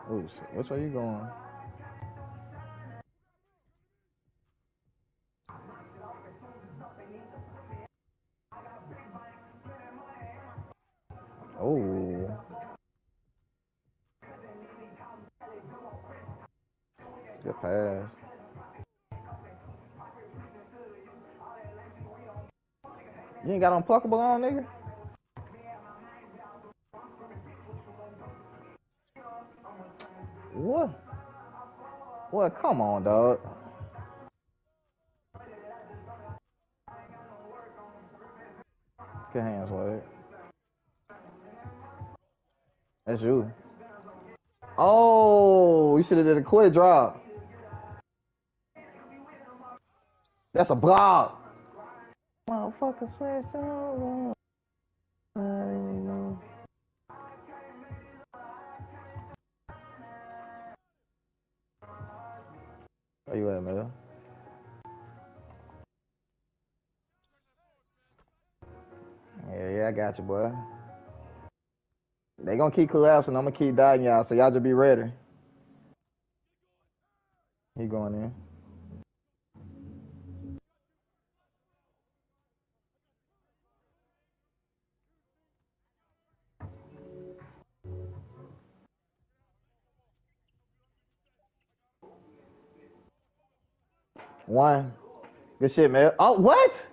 Oh shit. Which way you going? Oh, good pass. You ain't got unpluckable on, nigga? What? What? Come on, dog. Good hands, Wade. That's you. Oh, you should have did a quick drop. That's a block. Motherfucker said so. Where you at, man? Yeah, I got you, boy. They gonna keep collapsing. I'm gonna keep dying y'all, so y'all just be ready. He going in. One. Good shit, man. Oh, what?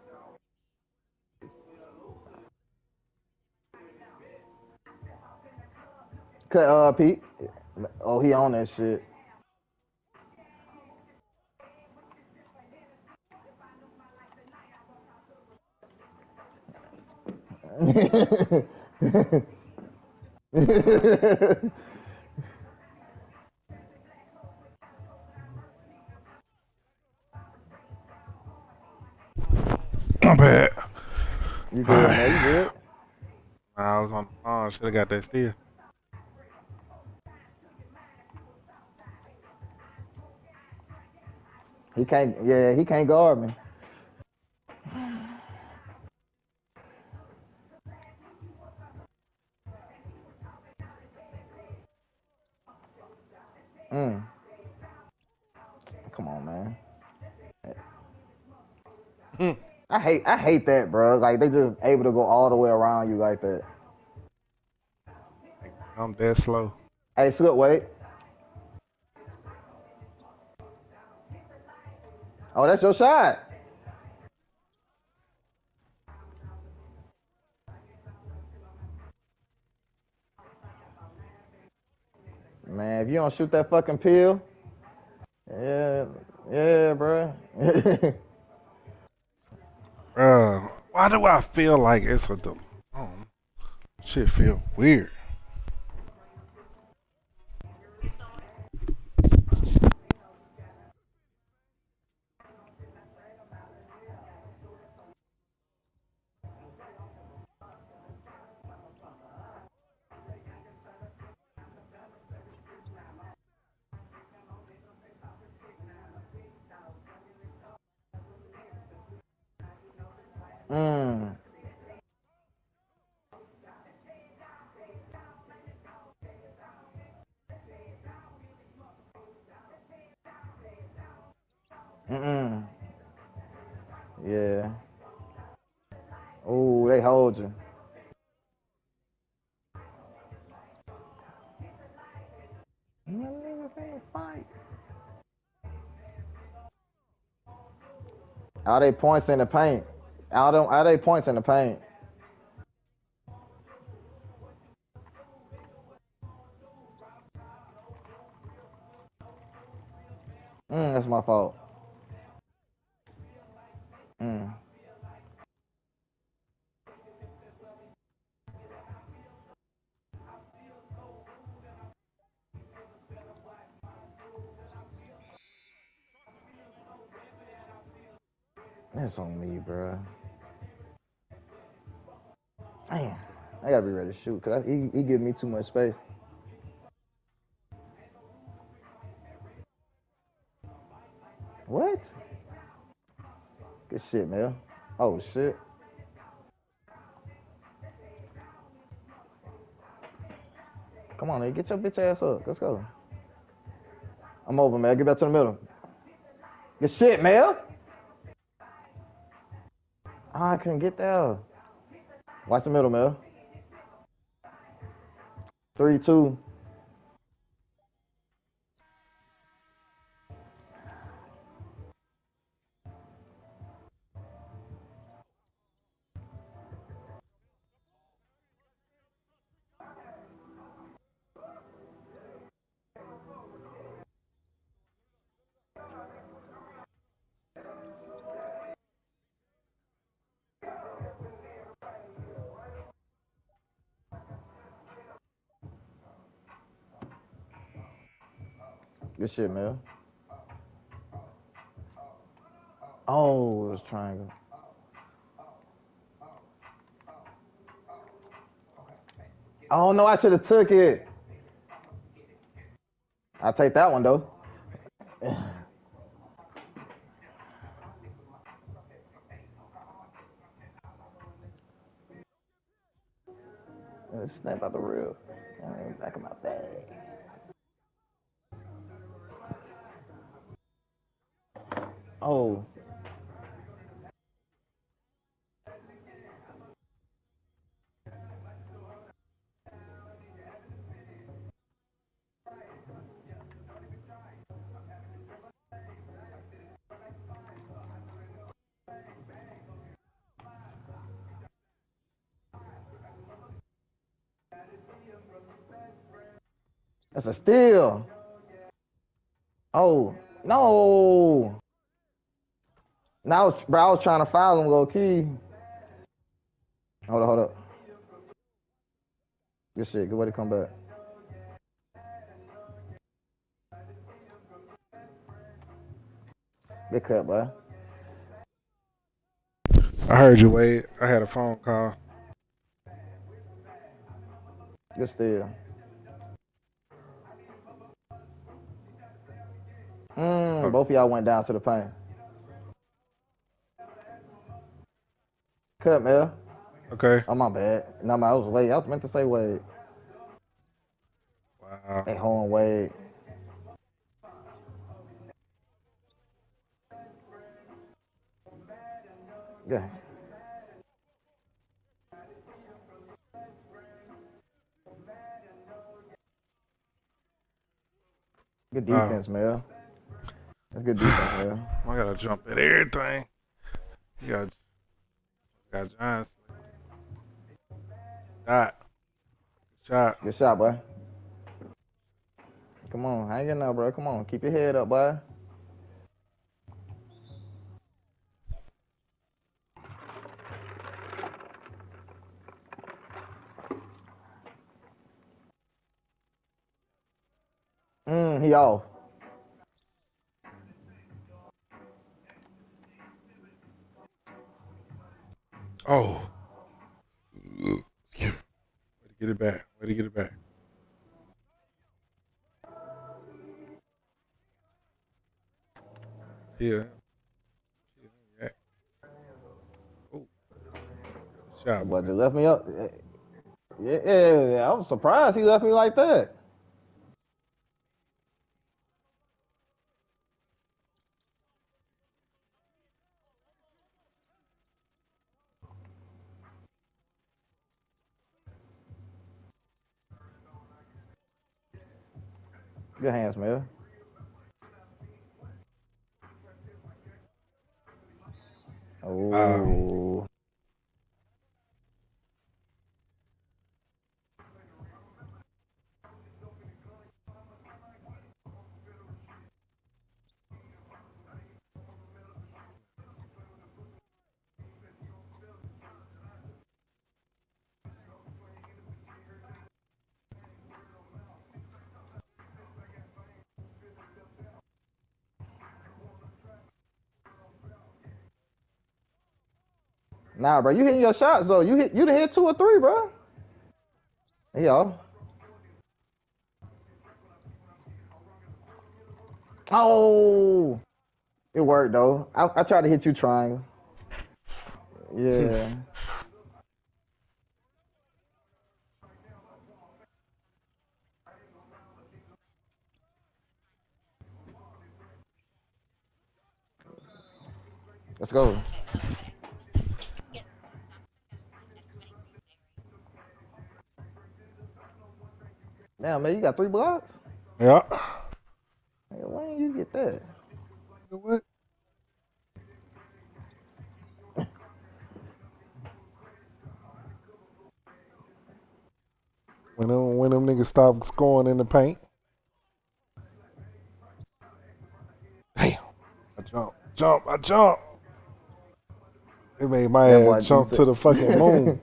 Cut, Pete. Oh, he on that shit. My bad. You good, man? You good? I was on the phone. Should have got that steal. He can't. Yeah, he can't guard me. Mm. Come on, man. I hate that, bro. Like they just able to go all the way around you like that. I'm that slow. Hey, Slip, wait. Oh, that's your shot. Man, if you don't shoot that fucking pill, yeah, yeah, bro. Why do I feel like it's a shit feel weird. mm. Mm-mm. Yeah. Oh, they hold you. Fight. All they points in the paint. All they points in the paint. That's my fault. Mm. That's on me, bro. Damn. I gotta be ready to shoot because he give me too much space. What? Good shit, man. Oh shit. Come Come on, nigga. Get your bitch ass up. Let's go. I'm over, man. Get back to the middle. Good shit, man. I couldn't get there. Watch the middle, man. 3-2. Good shit, man. Oh, it was triangle. Oh, no, I should have took it. I'll take that one, though. Snap out the rib. Back of my bag. Oh. That's a steal. Oh, no. Now, bro, I was trying to foul him low key. Hold up. Good shit. Good way to come back. Good cut, boy. I heard you, Wade. I had a phone call. Good steal. Oh, Both of y'all went down to the paint. Cut, man. okay. Oh, my bad. No, I was Wade. I was meant to say Wade. Wow. Hey, hold on, Wade. Yeah. Good defense, man. That's good defense, man. I gotta jump at everything. You got Giants. Shot. Good shot, boy. Come on, hang in there, bro. Come on, keep your head up, boy. He off. Oh. Way to get it back. Yeah. Oh. Shot, But boy. just left me up. Yeah, I was surprised he left me like that. Good hands, man. Oh. Nah, bro, you hitting your shots though. You done hit 2 or 3, bro. Yeah. Oh. It worked though. I tried to hit you triangle. Yeah. Let's go. Damn, man, you got 3 blocks? Yeah. Hey, when did you get that? You know what? When them niggas stop scoring in the paint. Damn. I jump. It made my That ass boy, you jump to the fucking moon.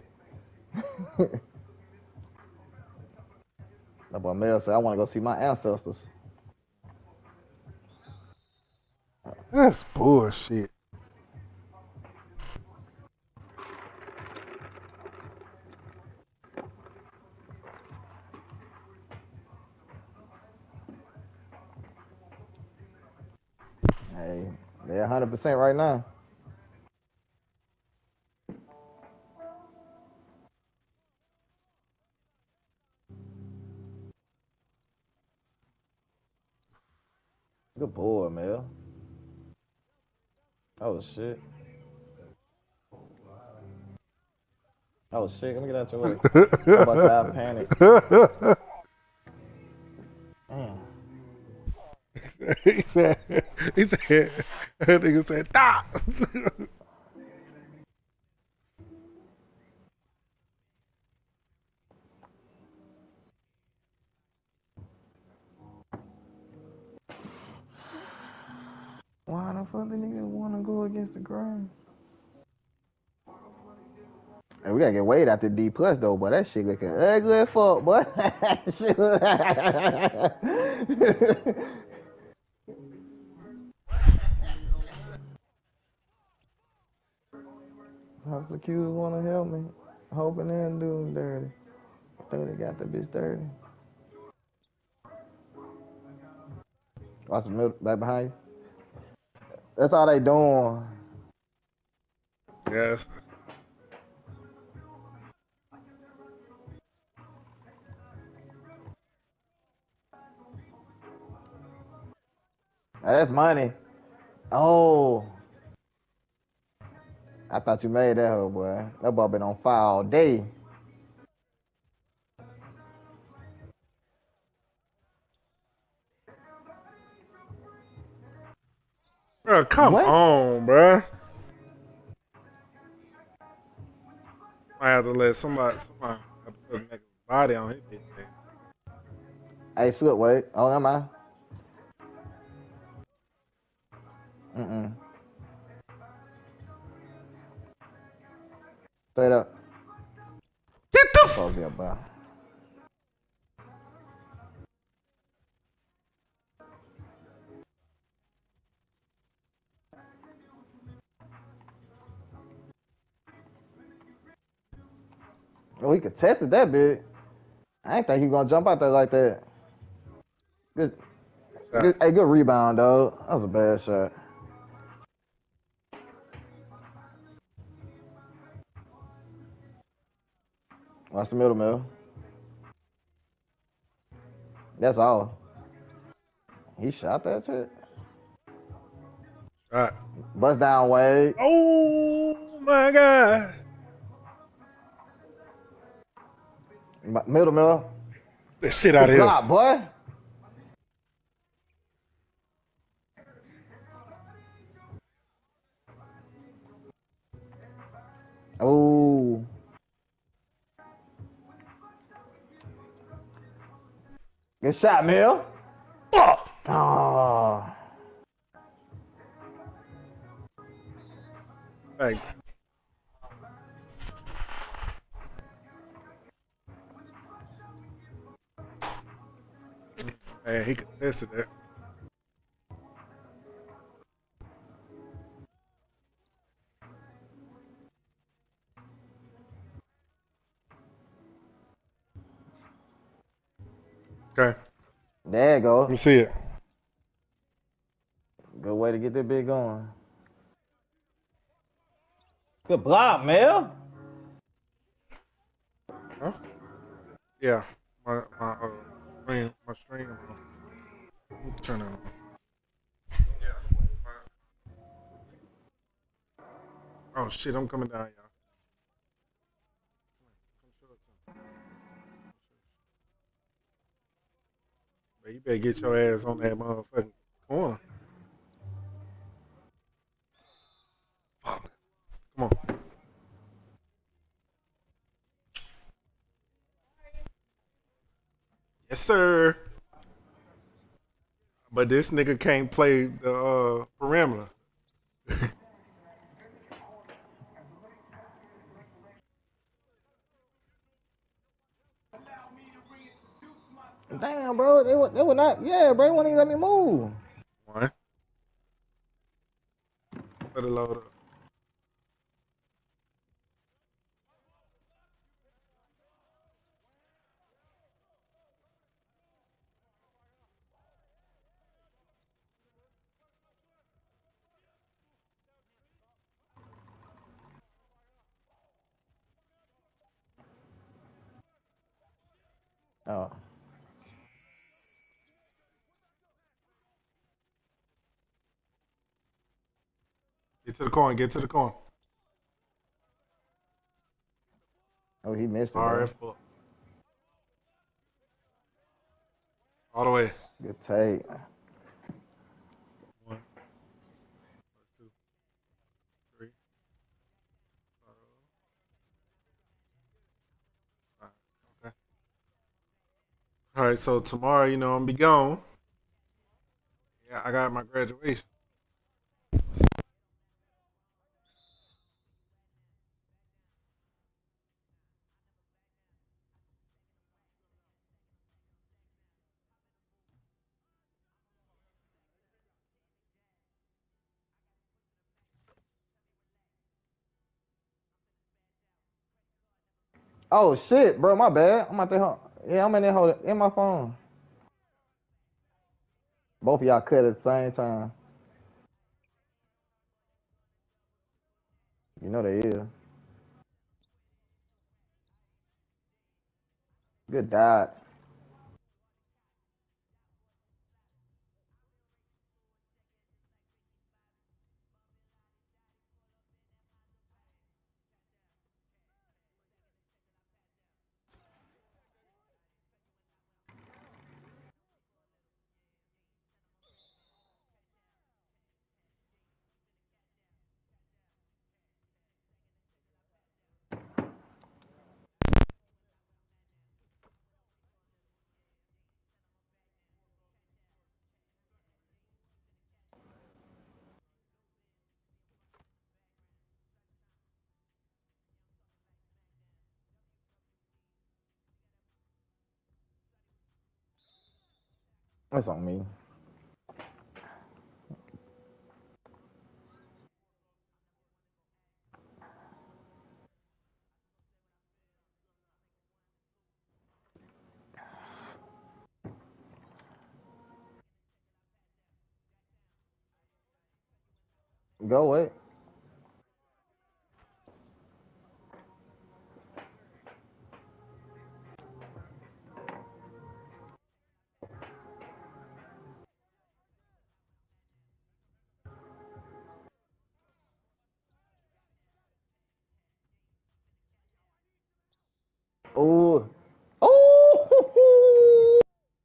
That boy Mel said, I want to go see my ancestors. That's bullshit. Hey, they're 100% right now. Good boy, Mel. Oh, shit. Oh, shit. Let me get out your way. I'm about to say I panic. Damn. he said, that nigga said, stop. Why the fuck the niggas want to go against the grain? Hey, we gotta get Wade out the D plus though, boy. That shit looking ugly as fuck, boy. Prosecutors wanna help me. Hoping they don't do them dirty. Think they got the bitch dirty. Watch the middle, back behind you. That's all they doing. Yes. Hey, that's money. Oh, I thought you made that hoe, boy. That boy been on fire all day. Bro, come What? on, bro. I have to let somebody have to put a nigga's body on his bitch ass. Hey, slip, wait. Oh, never mind. Mm-mm. Straight up. Get the That's all good, boy. Oh, he contested that big. I ain't think he gonna jump out there like that. Good, shot. hey, good rebound, though. That was a bad shot. Watch the middle, middle. That's all. He shot that shit. Shot. Bust down, Wade. Oh my god. Middle, middle. That shit out Good of here. block, boy. Oh. Good shot, Mill. Fuck. Oh. Hey, man, he contested that. Okay. There you Let me go. see it. Good way to get that big going. Good block, Mill. Huh? Yeah. My stream. Let me turn it on. Oh shit, I'm coming down, y'all. Come show it to me. Man, you better get your ass on that motherfucking corner. Fuck. Come on. Yes, sir. But this nigga can't play the perimeter. Damn, bro. They were not. Yeah, bro. They wouldn't even let me move. One. Let it load up. Oh. Get to the corner. Get to the corner. Oh, he missed it though. RF up. All the way. Good take. One. That's two. Three. Four, five. Okay. All right. So tomorrow, I'm gonna be gone. Yeah, I got my graduation. Oh shit, bro. My bad. I'm out there. Yeah, I'm in there holding in my phone. Both of y'all cut at the same time. You know they is. Good dot. That's on me. Go away. Oh. Oh.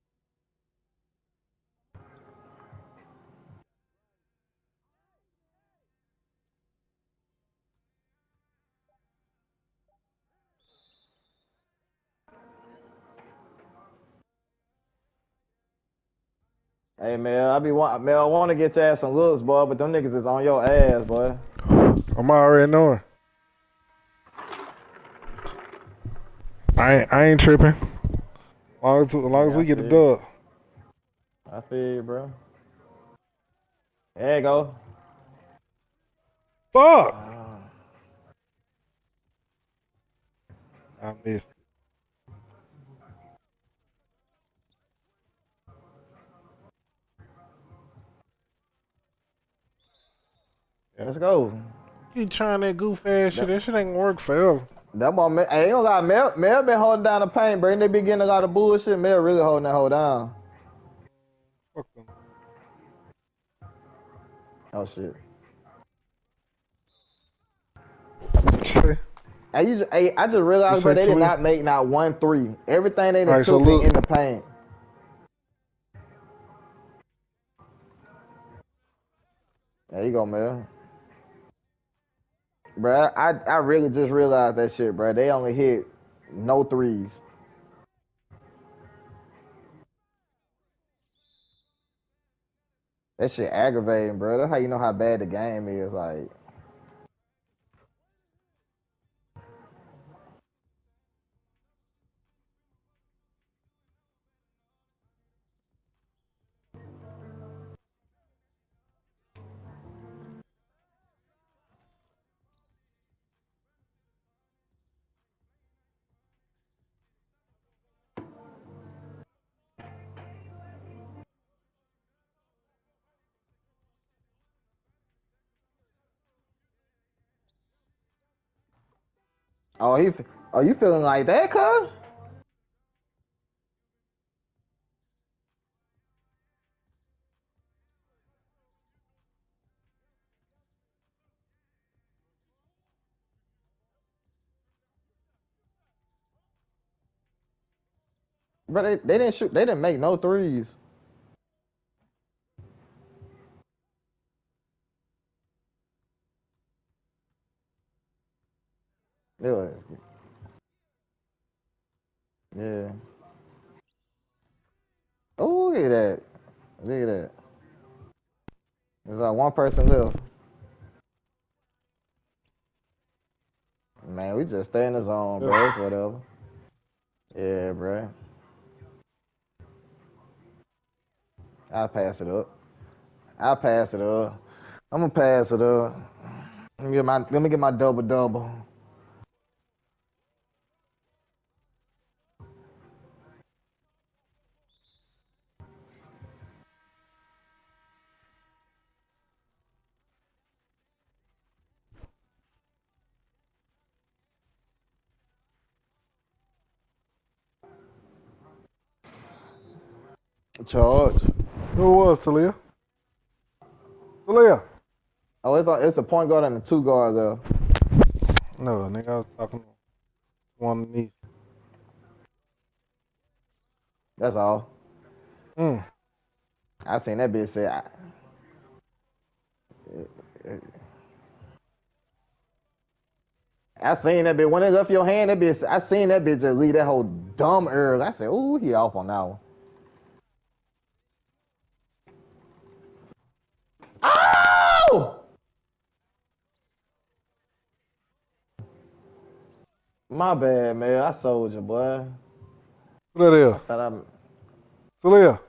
Hey man, I want to get your ass some looks, boy, but them niggas is on your ass, boy. I'm already knowing. I ain't tripping. As long as Yeah, we get the dub. I feel you, bro. There you go. Fuck. Ah, I missed it. let's go. Keep trying that goof ass shit. That, That shit ain't gonna work forever. that boy, hey, you don't got Mel been holding down the paint, bro. They be getting a lot of bullshit. Mel really holding that hold down. Fuck them. Oh shit. say? I just You realized, bro, say they did Talia? not make not 1 3. Everything they All done right, so took been look. in the paint. There you go, man. Bro, I really just realized that shit, bro. They only hit no threes. That shit aggravating, bro. That's how you know how bad the game is. Like, oh, you feeling like that, cuz? Bro, they didn't shoot. They didn't make no threes. They were, yeah. Oh, look at that. Look at that. There's like one person left. Man, we just stay in the zone, Yeah. bro. It's whatever. Yeah, bro. I'll pass it up. I'll pass it up. I'm gonna pass it up. Let me get my double double. Charge. Who was Talia? Talia? Oh, it's a point guard and a two guard though. No, nigga, I was talking to one of these. That's all. Mm. I seen that bitch say. I seen that bitch when it left your hand. That bitch. I seen that bitch just leave that whole dumb early. I said, "Ooh, he off on that one." Oh! My bad, man. I sold you, boy. Who that is? I thought I. Talia?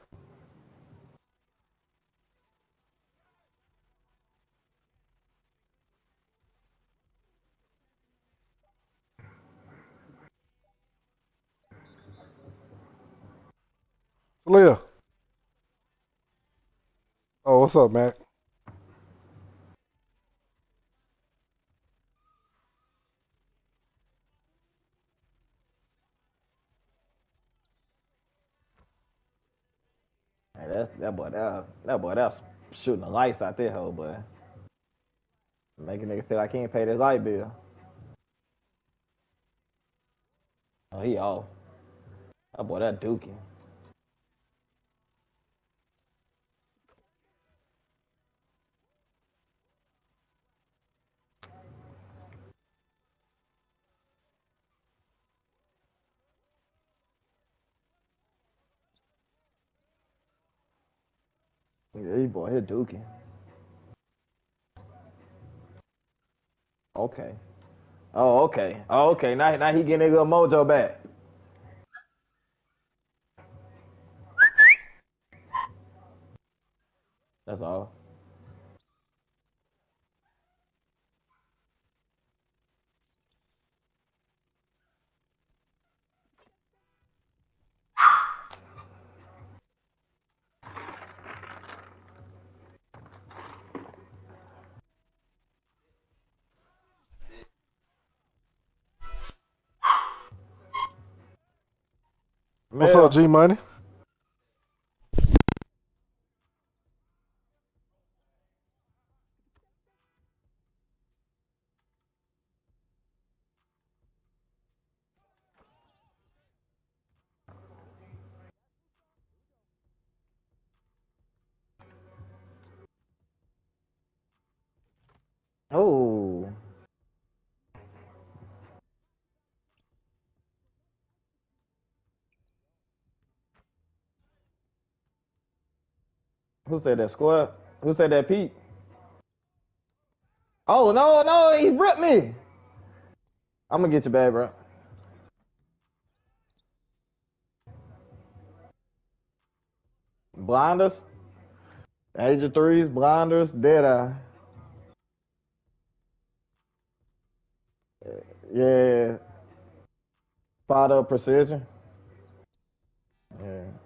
Talia? Oh, what's up, Mac? Hey, that boy. That's shooting the lights out there, hoe, boy. Making nigga feel like he ain't paid his light bill. Oh, he off. That boy, that Dookie. Yeah, he boy, he Dookie. Okay. Oh, okay. Oh, okay. Now he getting his little mojo back. That's all. What's up, Mel. G Money? Who said that? Squad? Who said that? Pete? Oh no, no, he ripped me. I'm gonna get you back, bro. Blinders, Age of Threes, Blinders, Deadeye. Yeah, Spot Up Precision. Yeah.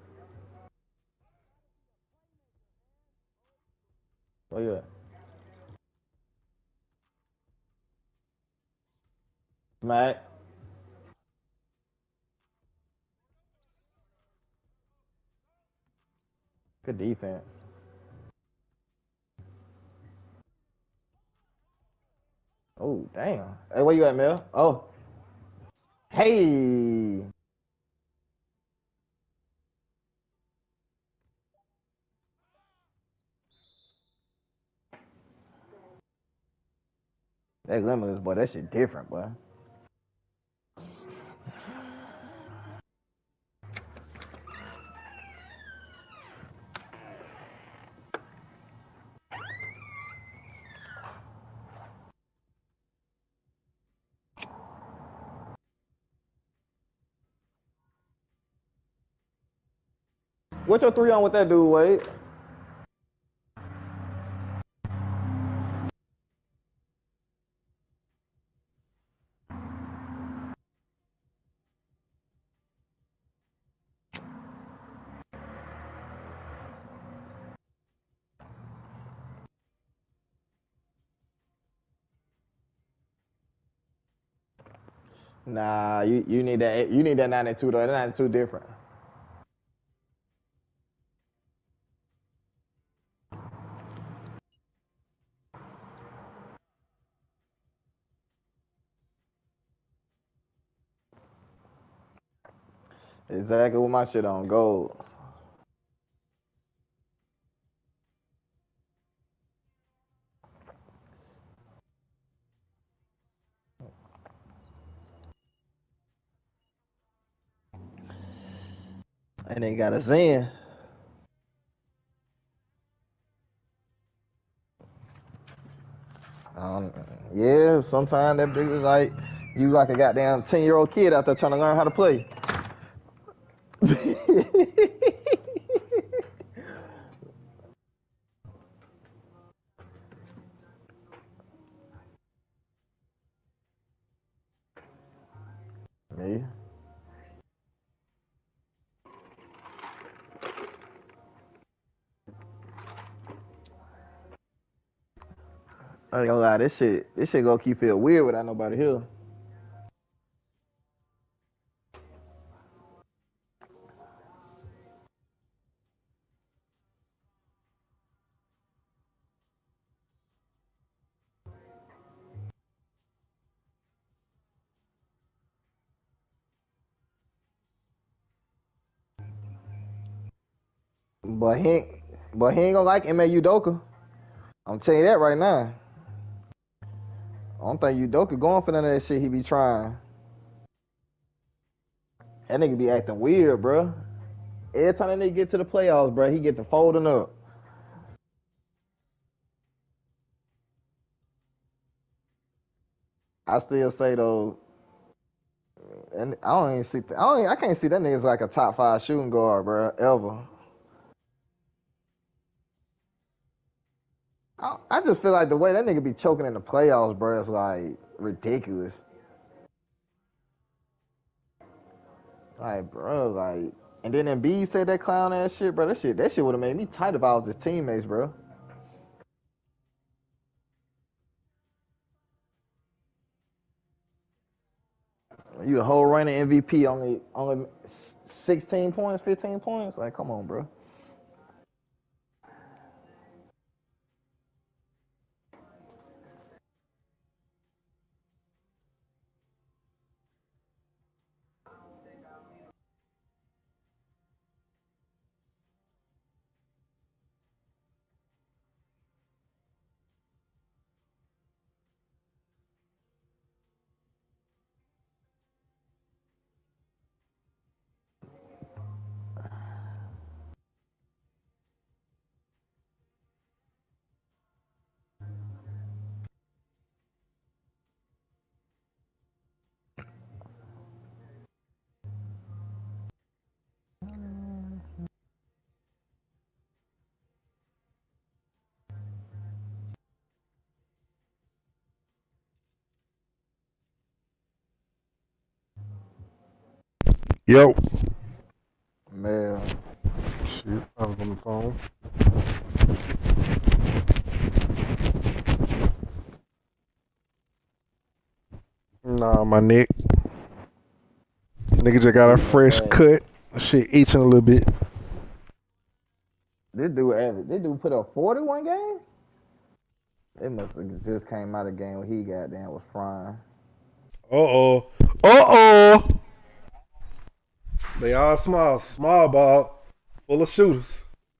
Oh yeah. Smack. Good defense. Oh damn. Hey, where you at, Mel? Oh, hey. That limitless, boy. That shit different, boy. What your three on with that dude, Wade? Nah, you need that. You need that 92 though. That 92 different. Exactly what my shit on gold. And they got a Zen. Um, yeah, sometimes that bitch is like you like a goddamn 10-year-old kid out there trying to learn how to play. Me. I ain't gonna lie, this shit gonna keep it weird without nobody here. But he ain't gonna like MA Udoka. I'm telling you that right now. I don't think Udoka going for none of that shit he be trying. That nigga be acting weird, bro. Every time that nigga get to the playoffs, bro, he get to folding up. I still say though, and I don't even see. I can't see that nigga's like a top five shooting guard, bro, ever. I just feel like the way that nigga be choking in the playoffs, bro, is like ridiculous. Like, bro, like, and then Embiid said that clown ass shit, bro. That shit would have made me tight if I was his teammates, bro. You the whole reigning MVP, only 16 points, 15 points. Like, come on, bro. Yo. Man, Shit, I was on the phone. Nah, my neck. Nigga just got a beating that fresh ass. cut. Shit itching a little bit. This dude put up 41 games? It must have just came out of game when he goddamn was frying. Uh-oh. Uh-oh. They all small. Small ball. Full of shooters.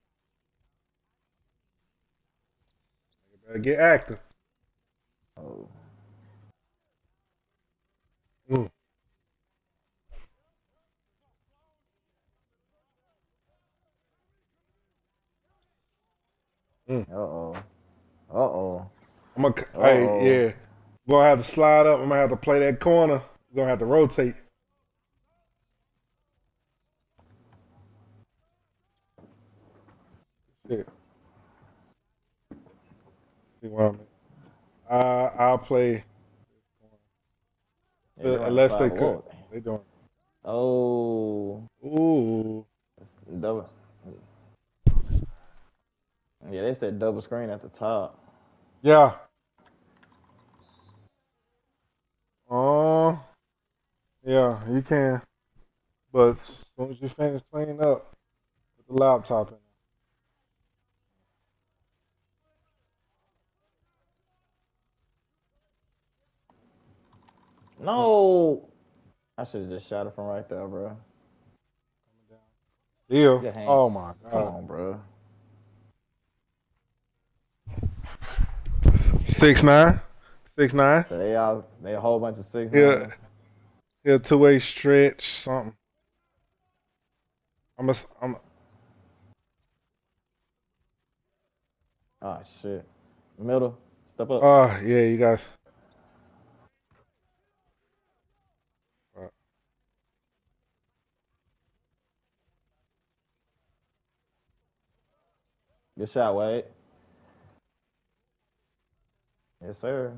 Better get active. Oh. Mm. Mm. Uh-oh. Uh-oh. I'm gonna, hey, Uh-oh. yeah. Gonna have to slide up. I'm gonna have to play that corner. Gonna have to rotate. Shit. See what I mean? I'll play Yeah, you're gonna have to unless they slide cut. what? They doing. Oh. Ooh. It's double. Yeah, they said double screen at the top. Yeah. Oh. Yeah. You can. But as soon as you finish cleaning up, put the laptop in. Mm. No. I should have just shot it from right there, bro. Deal. Good hand. Oh my Come God. on, bro. 6'9". 6'9". So they a whole bunch of six He'll nines. he'll two-way stretch something. I'm Ah, shit. Middle. Step up. yeah, you guys. Good shot, Wade. Yes, sir.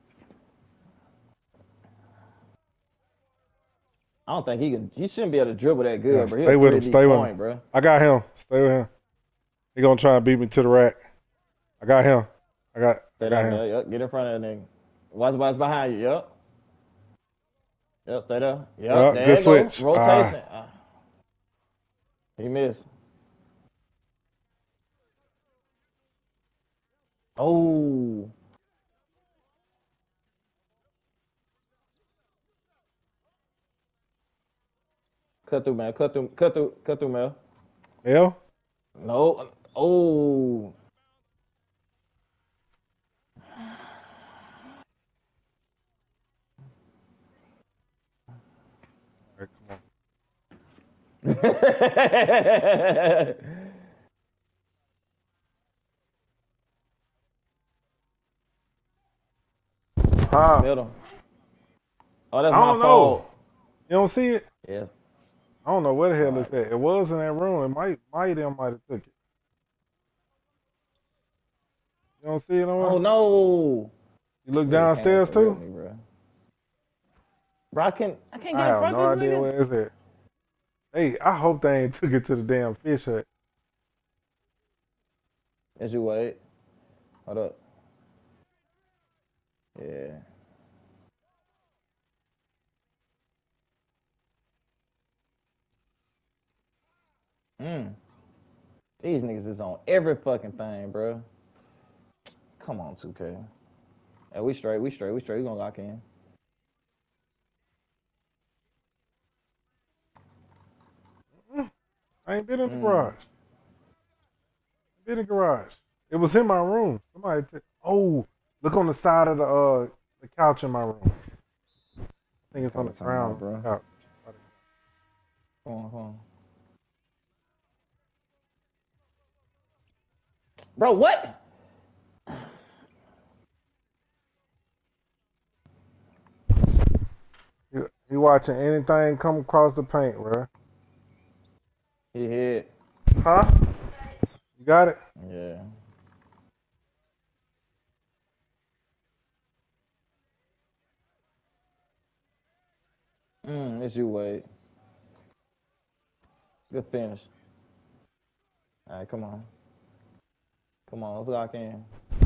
I don't think he can. He shouldn't be able to dribble that Yeah, good, bro. He'll stay with him. 3D Stay with him. point, bro. I got him. Stay with him. He gonna try and beat me to the rack. I got him. I Stay got down him. there. Yep. Get in front of that nigga. Watch behind you. Yep. Yep. Stay there. Yep. Yeah, There good you go. switch. Rotation. He missed. Oh. Cut through, man. Cut through. Cut through. Cut through, man. Hell. No. Oh. All right, come on. Huh? Middle. Oh, that's I my don't know. fault. You don't see it? Yes. I don't know where the All hell right. it's at. It was in that room. It might have took it. You don't see it Oh nowhere? no. You look Yeah, he came up downstairs to rip too? me, bro. Bro, I can't I get in have front no of this idea nigga. where it's at. Hey, I hope they ain't took it to the damn fish hut. As you wait. Hold up. Yeah. Mm. These niggas is on every fucking thing, bro. Come on, 2K. Hey, we straight. We straight. We straight. We gonna lock in. Mm, I ain't been in the Mm. garage. Been in the garage. It was in my room. Oh, look on the side of the couch in my room. I think it's on Call the a timeout, ground bro. couch. Come on, come on. Bro, what? You watching anything come across the paint, bro? He hit. Huh? You got it? Yeah. It's you, Wade. Good finish. All right, come on. Come on, let's lock in.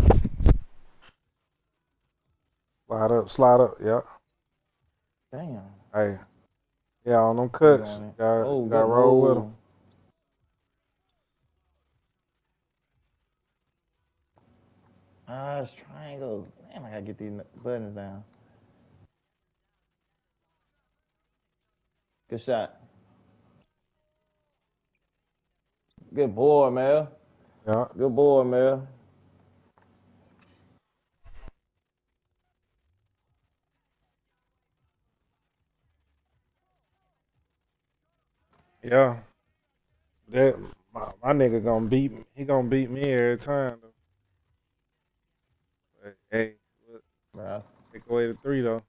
Slide up. Yeah. Damn. Hey, yeah, on them He cuts, going in. you Oh, got to good roll with them. move. It's triangles. Damn, I gotta get these buttons down. Good shot. Good boy, Mel. Yeah. Good boy, Mel. Yeah. That my nigga gonna beat me. He gonna beat me every time though. But, hey, look, Bro, take away the three though.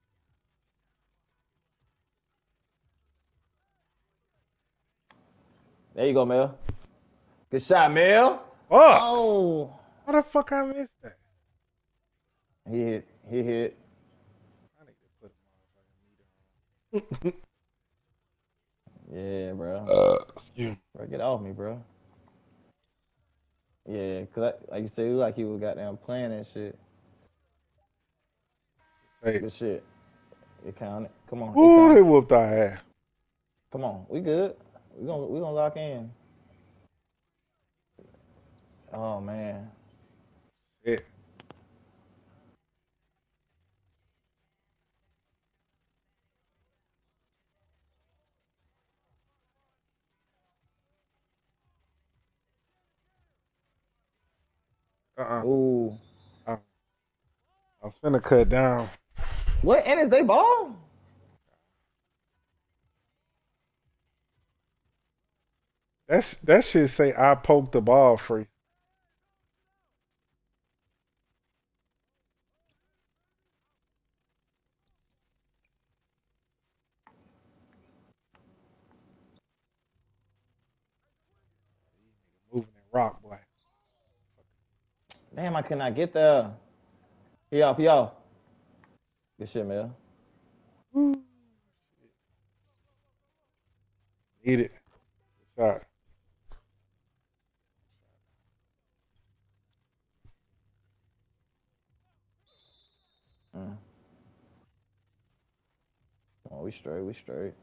there you go, Mel. Good shot, Mel. Fuck! Oh. How the fuck I missed that? He hit. He hit. I need to put a motherfucking meter Yeah, bro. on. Excuse me. Bro, get off me, bro. Yeah, cause like you said, you like you was goddamn playing that shit. Hey. Good shit. It counted. Come on, it Woo, count. they whooped our ass. Come on, we good. We gonna lock in. Oh man. Yeah. Uh-uh. Ooh. I, I was finna cut down. What? And is they ball? That shit say I poked the ball free. Moving that rock, boy. Damn, I could not get there. He off, he off. Good shit, Mel. Woo. Need it. Shot. Mm. Come on, we straight, we straight.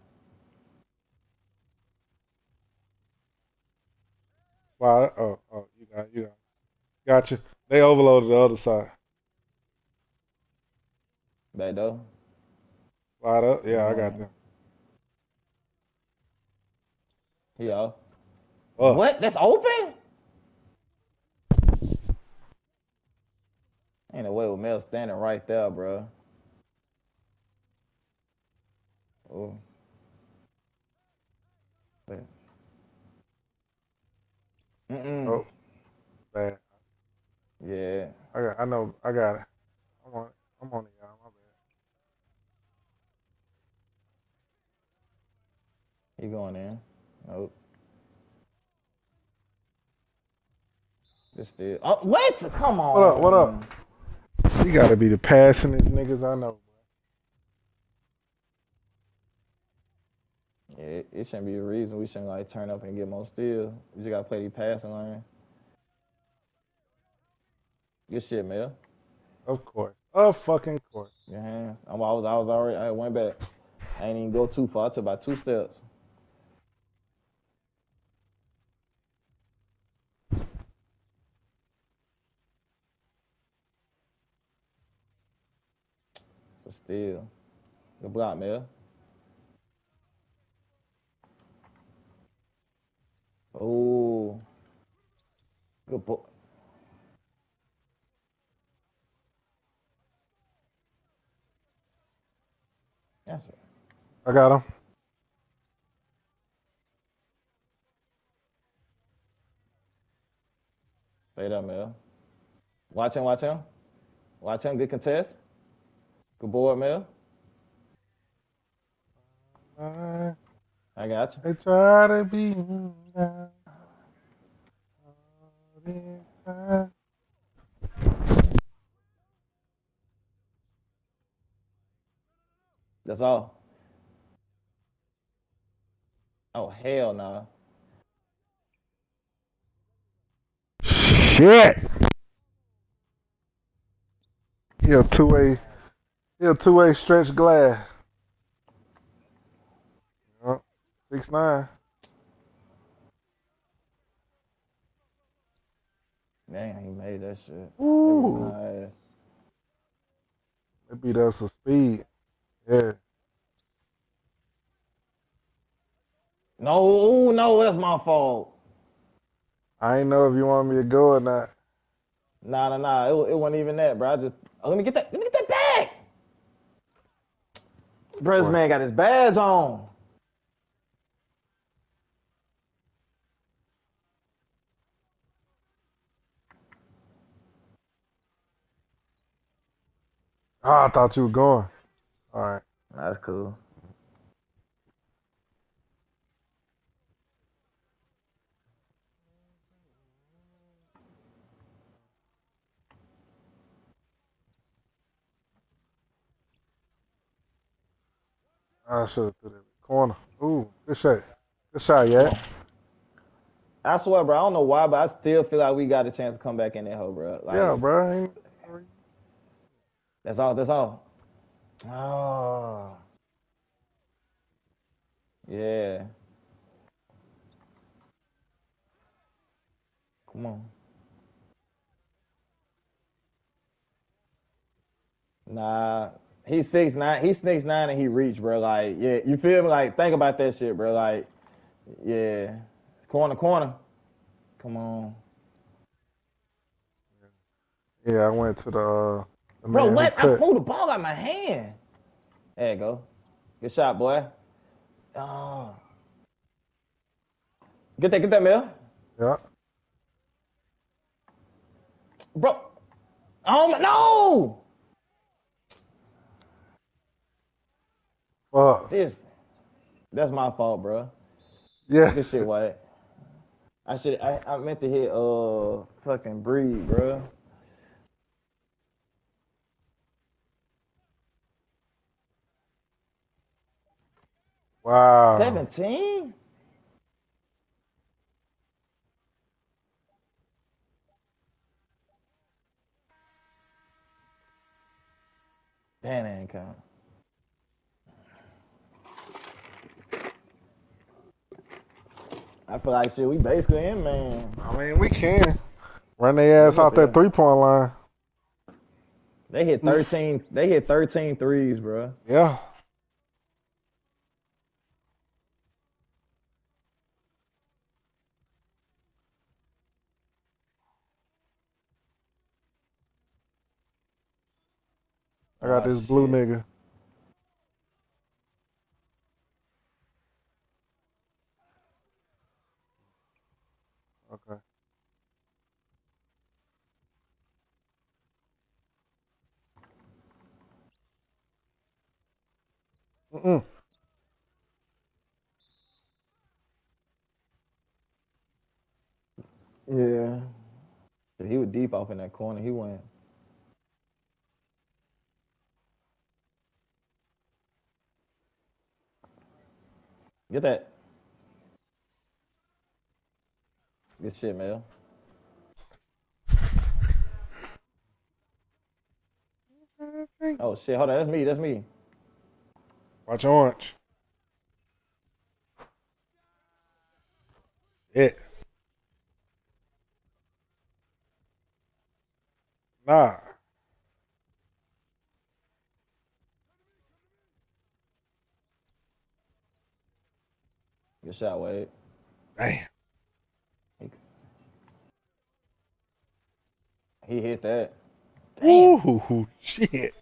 Slide. Oh, you got. Gotcha. They overloaded the other side. Back though. Slide up. He Yeah, I going got in. them. He off. Oh, What? That's open? Ain't no way with Mel standing right there, bro. Oh. Mm-mm. oh, bad. Yeah. I know. I got it. I'm on it. I'm on it, y'all. My He going in. Nope. Just still. Oh, what? Come bad. What up? What on. up? You gotta be the passingest niggas I know. Yeah, it shouldn't be a reason we shouldn't like turn up and get more steals. We just gotta play these passing lane. Good shit, Mel. Of course. Of fucking course. Your hands. I was already. I went back. I ain't even go too far. I took about 2 steps. So still. Good block, Mel. Oh, good boy. That's it. I got him. Stay there, Mel. Watch him. Watch him. Watch him. Good contest. Good board, Mel. I, I got you. I try to be you now. All this time. That's all. Oh hell no. Shit. He a two-way. He a two-way stretch glass. Yup. 6'9". Damn, he made that shit. They whooping Ooh. our ass. That beat us some speed. Yeah. No, no, that's my fault. I ain't know if you want me to go or not. Nah, nah, nah. It wasn't even that, bro. I just let me get that. Let me get that tag. Bro, this Boy. man got his badge on. Oh, I thought you were going. All right. Nah, that's cool. I should have threw that corner. Ooh, good shot. Good shot, Come yeah. on. I swear, bro. I don't know why, but I still feel like we got a chance to come back in that hole, bro. Yeah, Like bro. Ain't, that's all. That's all. Oh, yeah. Come on. Nah, he's 6'9". He's 6'9" and he reached, bro. Like, yeah, you feel me? Like, think about that shit, bro. Like, yeah, corner, corner. Come on, yeah, I went to the bro. man who What? I cut. moved the ball out my hand. There you go. Good shot, boy. Oh, get that, Mel. Yeah. Bro. Oh my, no. Fuck. This, that's my fault, bro. Yeah. Good shit, White. I meant to hit fucking Breed, bro. Wow. 17? Damn, that ain't count. I feel like shit. We basically in, man. I mean, we can run their We ass need out that to. 3-point line. They hit 13. They hit 13 threes, bro. Yeah. I got Oh this blue shit. nigga. Okay. Mm-mm. Yeah. He was deep off in that corner. He went. Get that. Good shit, Mel. Oh shit. Hold on. That's me. That's me. Watch orange. Yeah. Nah. Good shot, Wade. Damn. He, he hit that. Damn. Ooh, shit.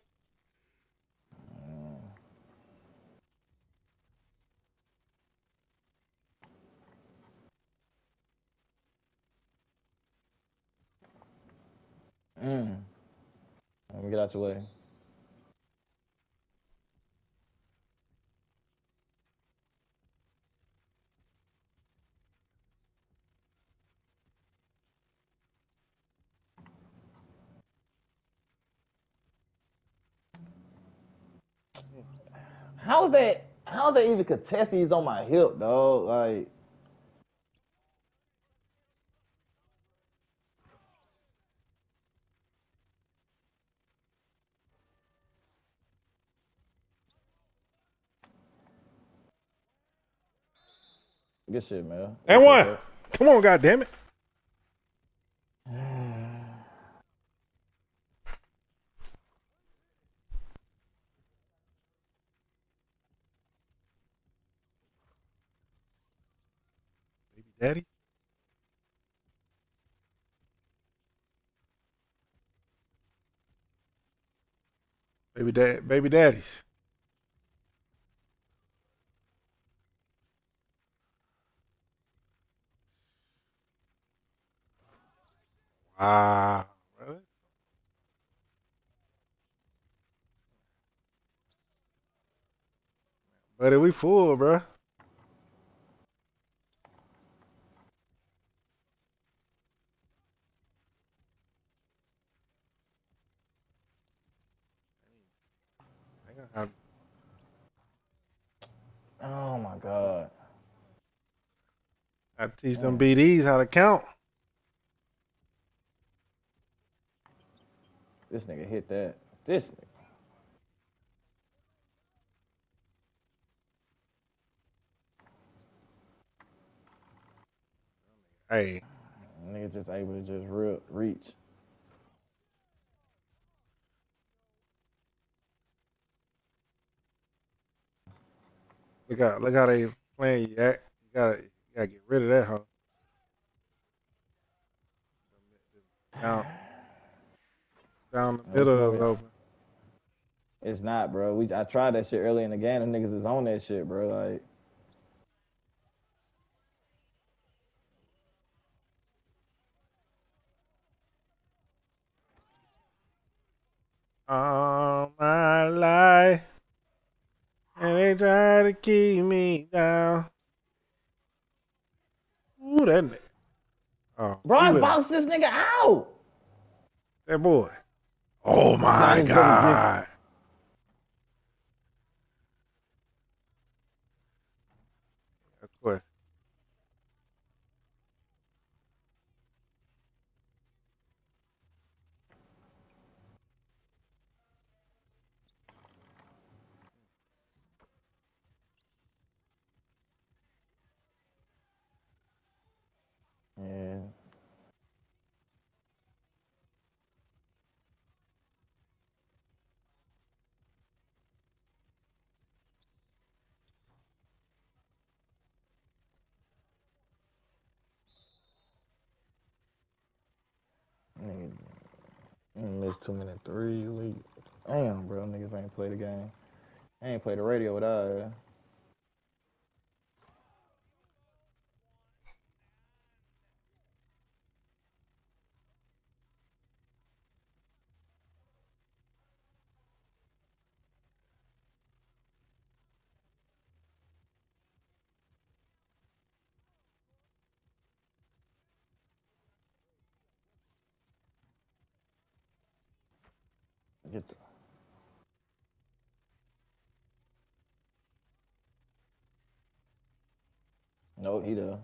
Mm. Let me get out your way. How is that? how they even contest these on my hip, dog? Like, good shit, man. And Appreciate one. that. Come on, goddamn it. Baby daddy. Baby daddies. Wow. Really? Buddy, we full, bro. I gonna Oh my god. have to teach them Mm. BDs how to count. This nigga hit that. This nigga. Hey, Nigga just able to just reach. look how they playing you act. You gotta get rid of that hoe. Down down the What you middle want is me? open. It's not, bro. I tried that shit early in the game. Them niggas is on that shit, bro. Like, All my life, and they try to keep me down. Ooh, that nigga. Oh, bro, he I with him. boxed this nigga out. That boy. Oh Nah, my this really this. God. Of course. Yeah. Nigga, missed too many threes. Damn, bro. Niggas ain't play the game. I ain't play the radio without it. Get the, no, he done.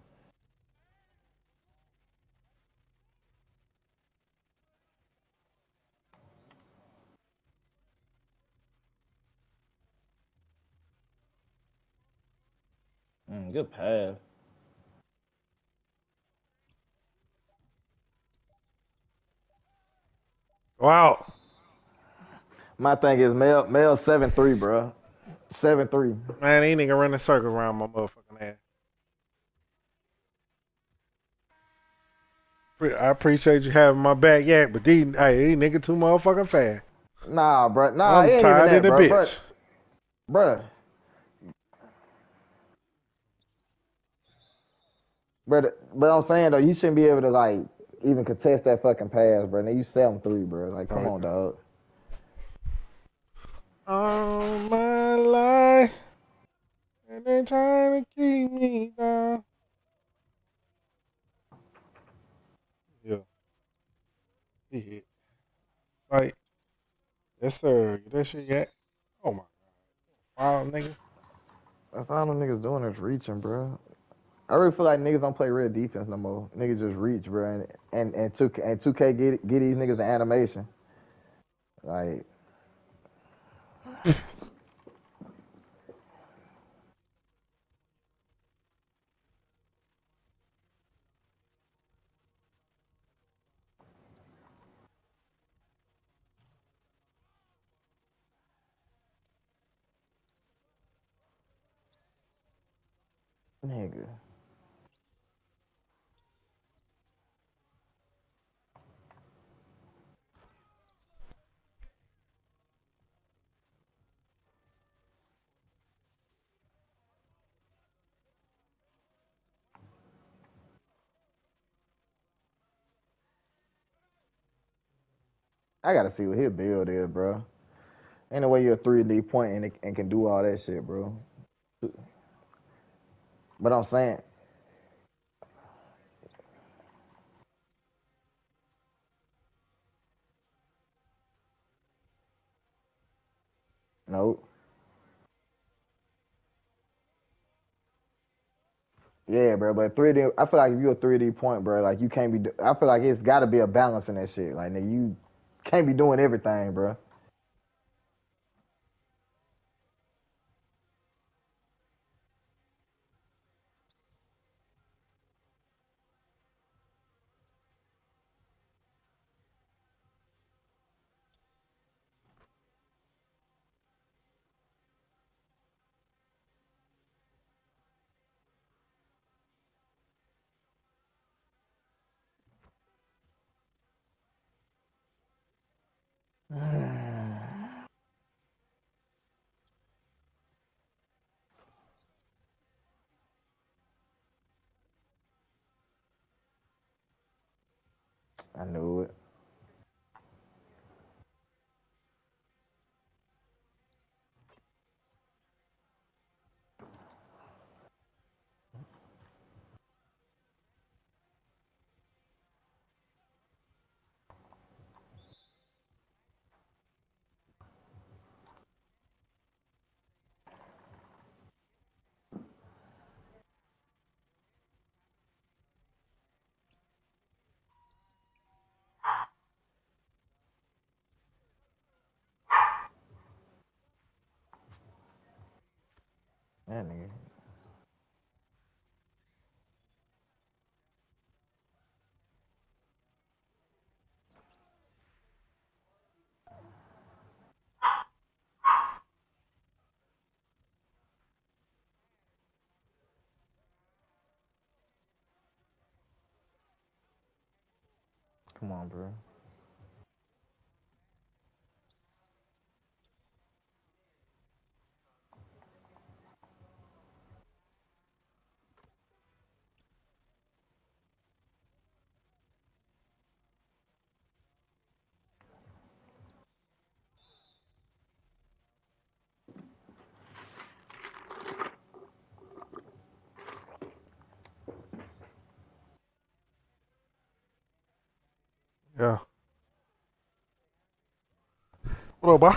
Good pass. Go out. My thing is Mel 7-3, bro. 7-3. Man, these nigga running circles around my motherfucking ass. I appreciate you having my back, yeah, but these nigga too motherfucking fast. Nah, bro. Nah, it I'm ain't even tired of that, the bro. Bro, bitch. bro, but I'm saying though, you shouldn't be able to like even contest that fucking pass, bro. Now you 7-3, bro. Like, come on, dog. All my life, and they trying to keep me down. Yeah, he hit. Like, yes, sir. Get that shit yet? Oh my God. Wow, nigga. That's all them niggas doing is reaching, bro. I really feel like niggas don't play real defense no more. Niggas just reach, bro, and 2K get these niggas an animation. Like, nigga. I gotta see what his build is, bro. Ain't no way you're a 3D point and can do all that shit, bro. But I'm saying, no. Yeah, bro. But 3D, I feel like if you're a 3D point, bro, like you can't be. I feel like it's got to be a balance in that shit. Like, nigga, you can't be doing everything, bro. I knew it. That nigga. Come on, bro. Yeah. What up, boy?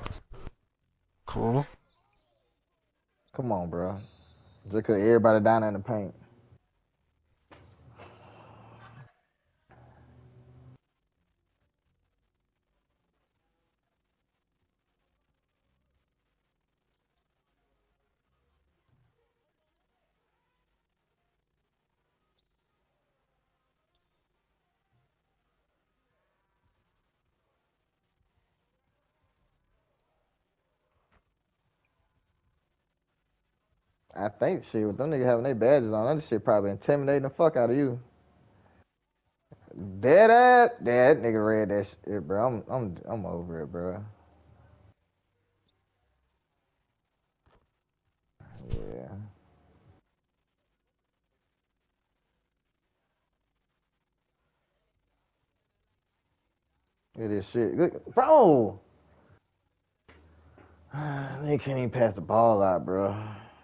Cool. Come on, bro. Just cause everybody down in the paint. I think shit with them niggas having their badges on, that shit probably intimidating the fuck out of you. Dead ass. Yeah, that nigga read that shit, bro. I'm over it, bro. Yeah. Look at this shit. Look, bro. They can't even pass the ball out, bro.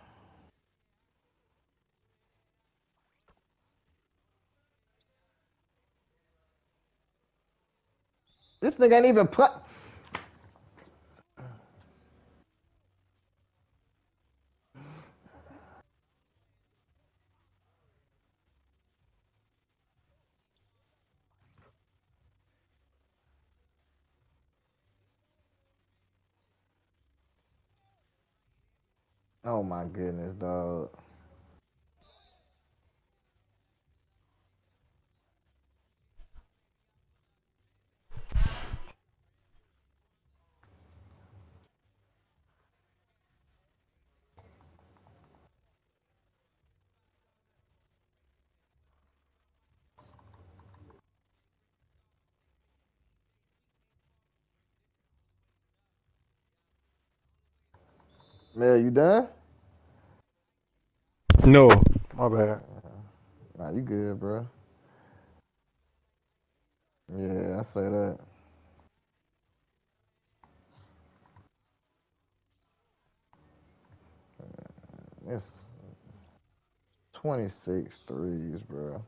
This nigga ain't even put. Oh my goodness, dog. Mel, you done? No, my bad. Nah, you good, bro. Yeah, I say that. It's 26 threes, bro.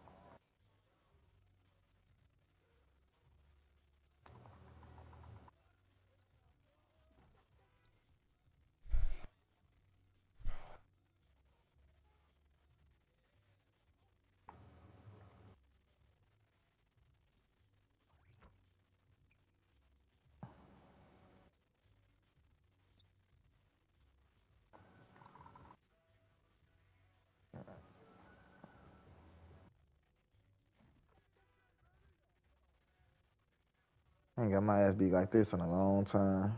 I ain't got my ass beat like this in a long time.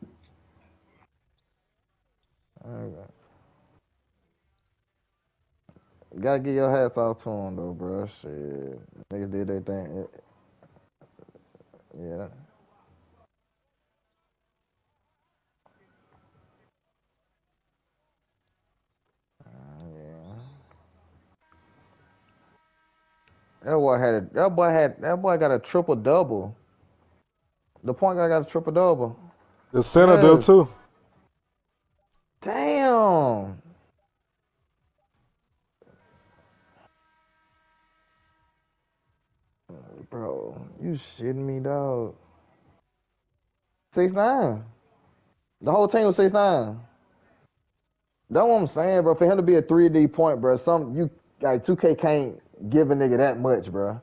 Gotta get your hats off to him though, bro. Shit, niggas did their thing. Yeah, yeah. That boy got a triple double. The point guy got a triple double. The center do Yes. too. Damn. Bro, you shitting me, dog. 6'9". The whole team was 6'9". That's what I'm saying, bro. For him to be a 3D point, bro, some you like 2K can't give a nigga that much, bro.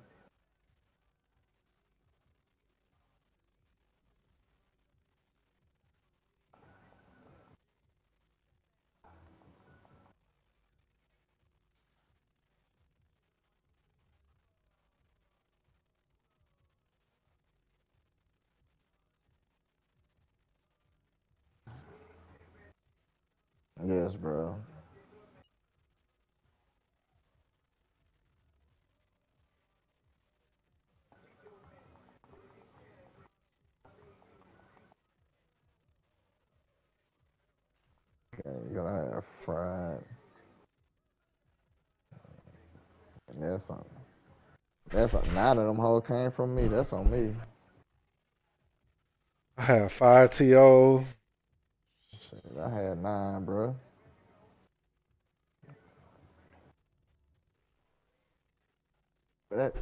Yes, bro. Yeah, you gotta have fried. That's something. That's something. Nine of them hoes came from me. That's on me. I have 5 TO. Shit, I had nine, bro. But that,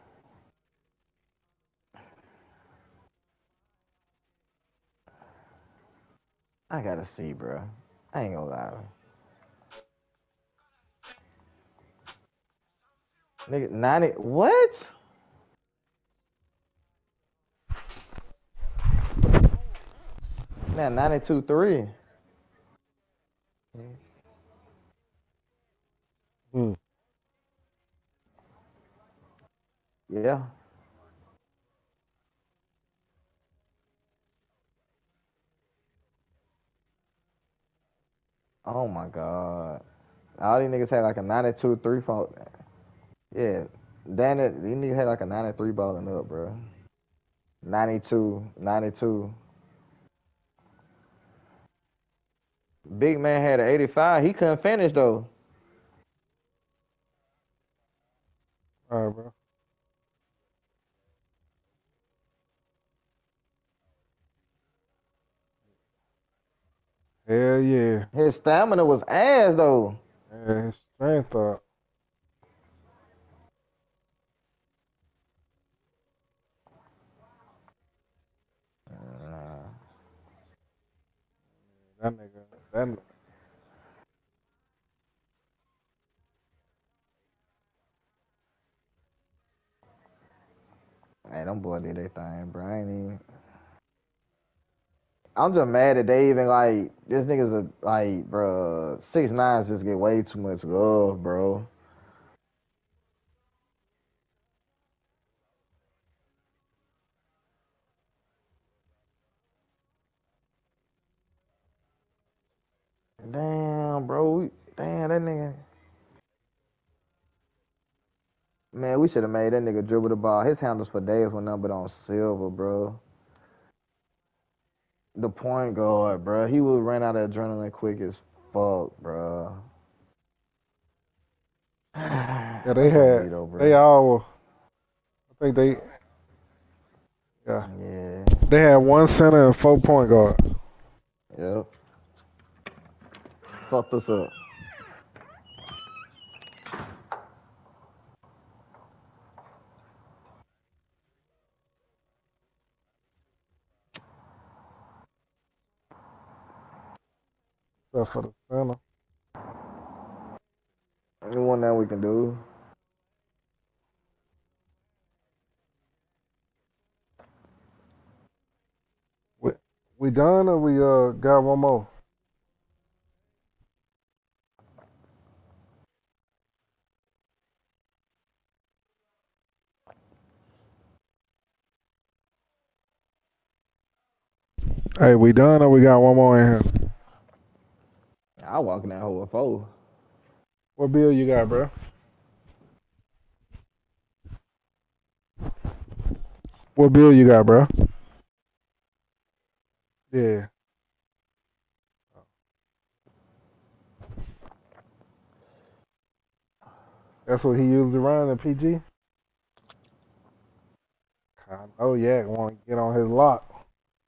I gotta see, bro. I ain't gonna lie. Nigga, 90. What? Man, 92 3. Hmm. Yeah. Oh my God. All these niggas had like a 92 3 fault. Yeah. Damn it. These niggas had like a 93 balling up, bro. 92, 92. Big man had an 85. He couldn't finish though. All right, bro. Hell yeah. His stamina was ass though. Yeah, his strength up. Nah. That nigga. That. Hey, them boy did their thing, bro. I'm just mad that they even like this nigga's a like, bro. 6ix9ine just get way too much love, bro. Damn, bro. Damn, that nigga. Man, we should have made that nigga dribble the ball. His handles for days went nothing but on silver, bro. The point guard, bro. He would run out of adrenaline quick as fuck, bro. Yeah, they That's on me had though, bro. they all. I think yeah Yeah. they had one center and 4 point guards. Yep. Fucked us up. Except for the center. The one that we can do. We, we done or we got one more? Hey, we done or we got one more in here? I walk in that hole with 4. What bill you got, bro? What bill you got, bro? Yeah. That's what he usually running in PG? I know Yak want to get on his lock.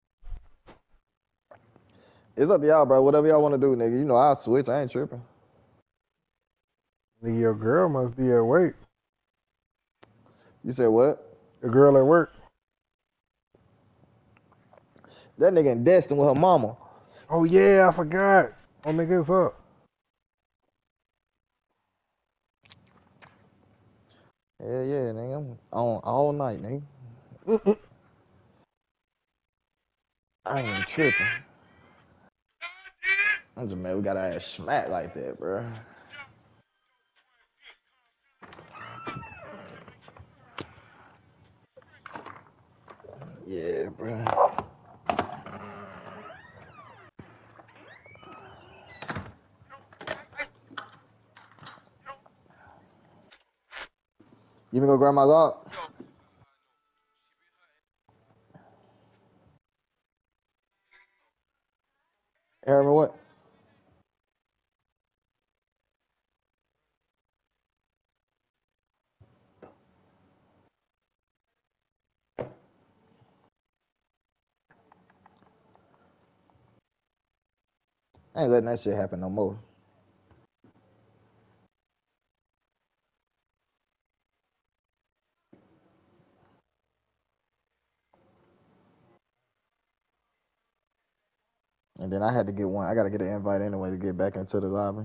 It's up to y'all, bro. Whatever y'all want to do, nigga. You know I'll switch. I ain't tripping. Nigga, your girl must be at work. You said what? Your girl at work. That nigga in Destin with her mama. Oh, yeah, I forgot. Oh, nigga, it's up. Yeah, yeah, nigga. I'm on all night, nigga. I ain't tripping. I'm just mad we got our ass smacked like that, bro. Yeah, bro. You even go grab my lock? Hear me what? I ain't letting that shit happen no more. And then I had to get one. I got to get an invite anyway to get back into the lobby.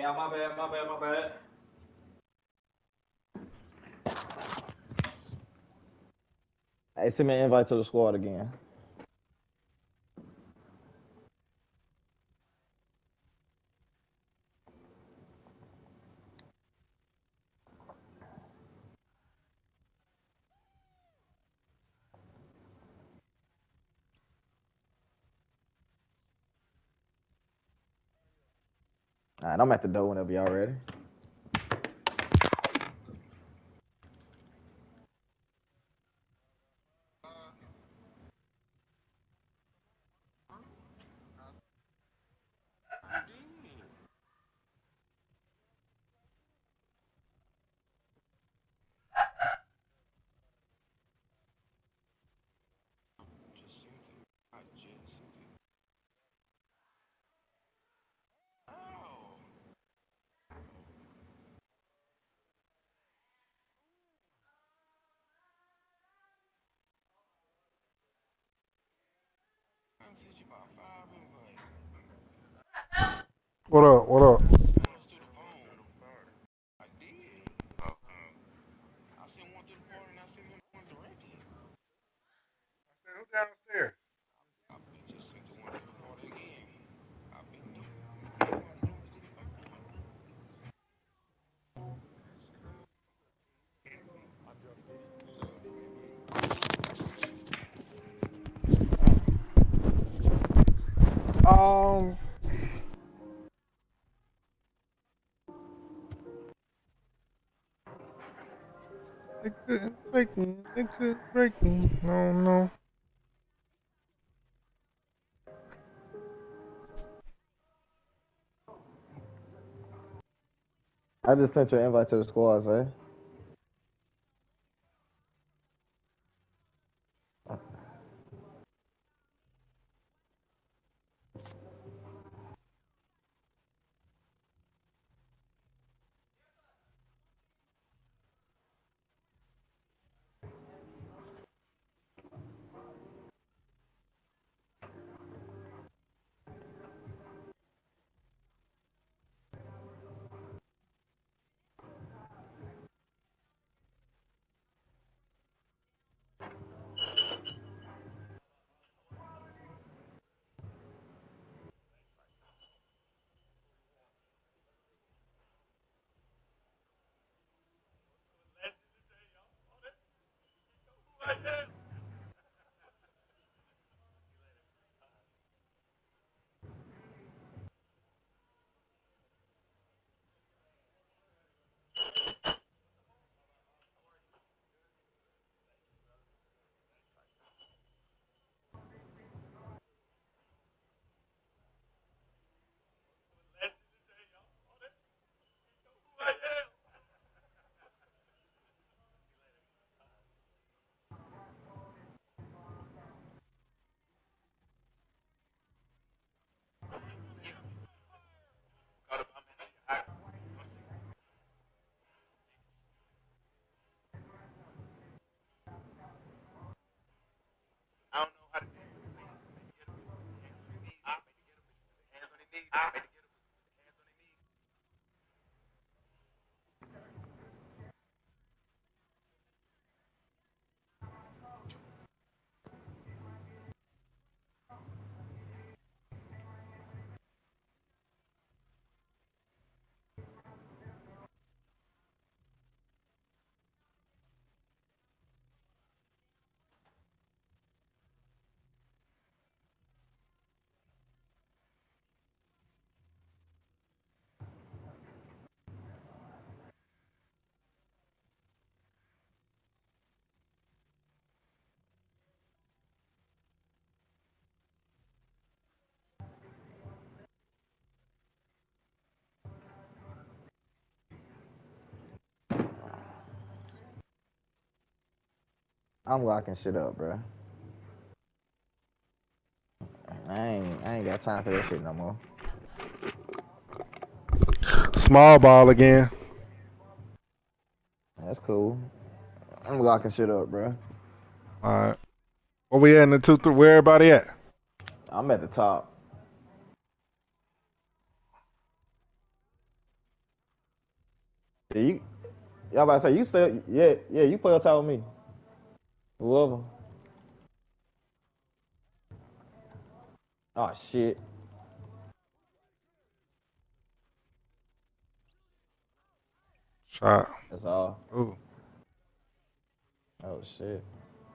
Yeah, my bad, my bad, my bad. Hey, send me an invite to the squad again. All right, I'm at the door whenever y'all ready. What up? What up? Who downstairs? Um, they couldn't take me. They couldn't break me. No, no. I just sent you an invite to the squad, say. I'm locking shit up, bro. I ain't got time for that shit no more. Small ball again. That's cool. I'm locking shit up, bro. All right. Where we at in the 2-3? Where everybody at? I'm at the top. Yeah, y'all about to say you still, yeah, you play on top of me. Whoever. Oh shit. Shot. That's all. Ooh. Oh shit.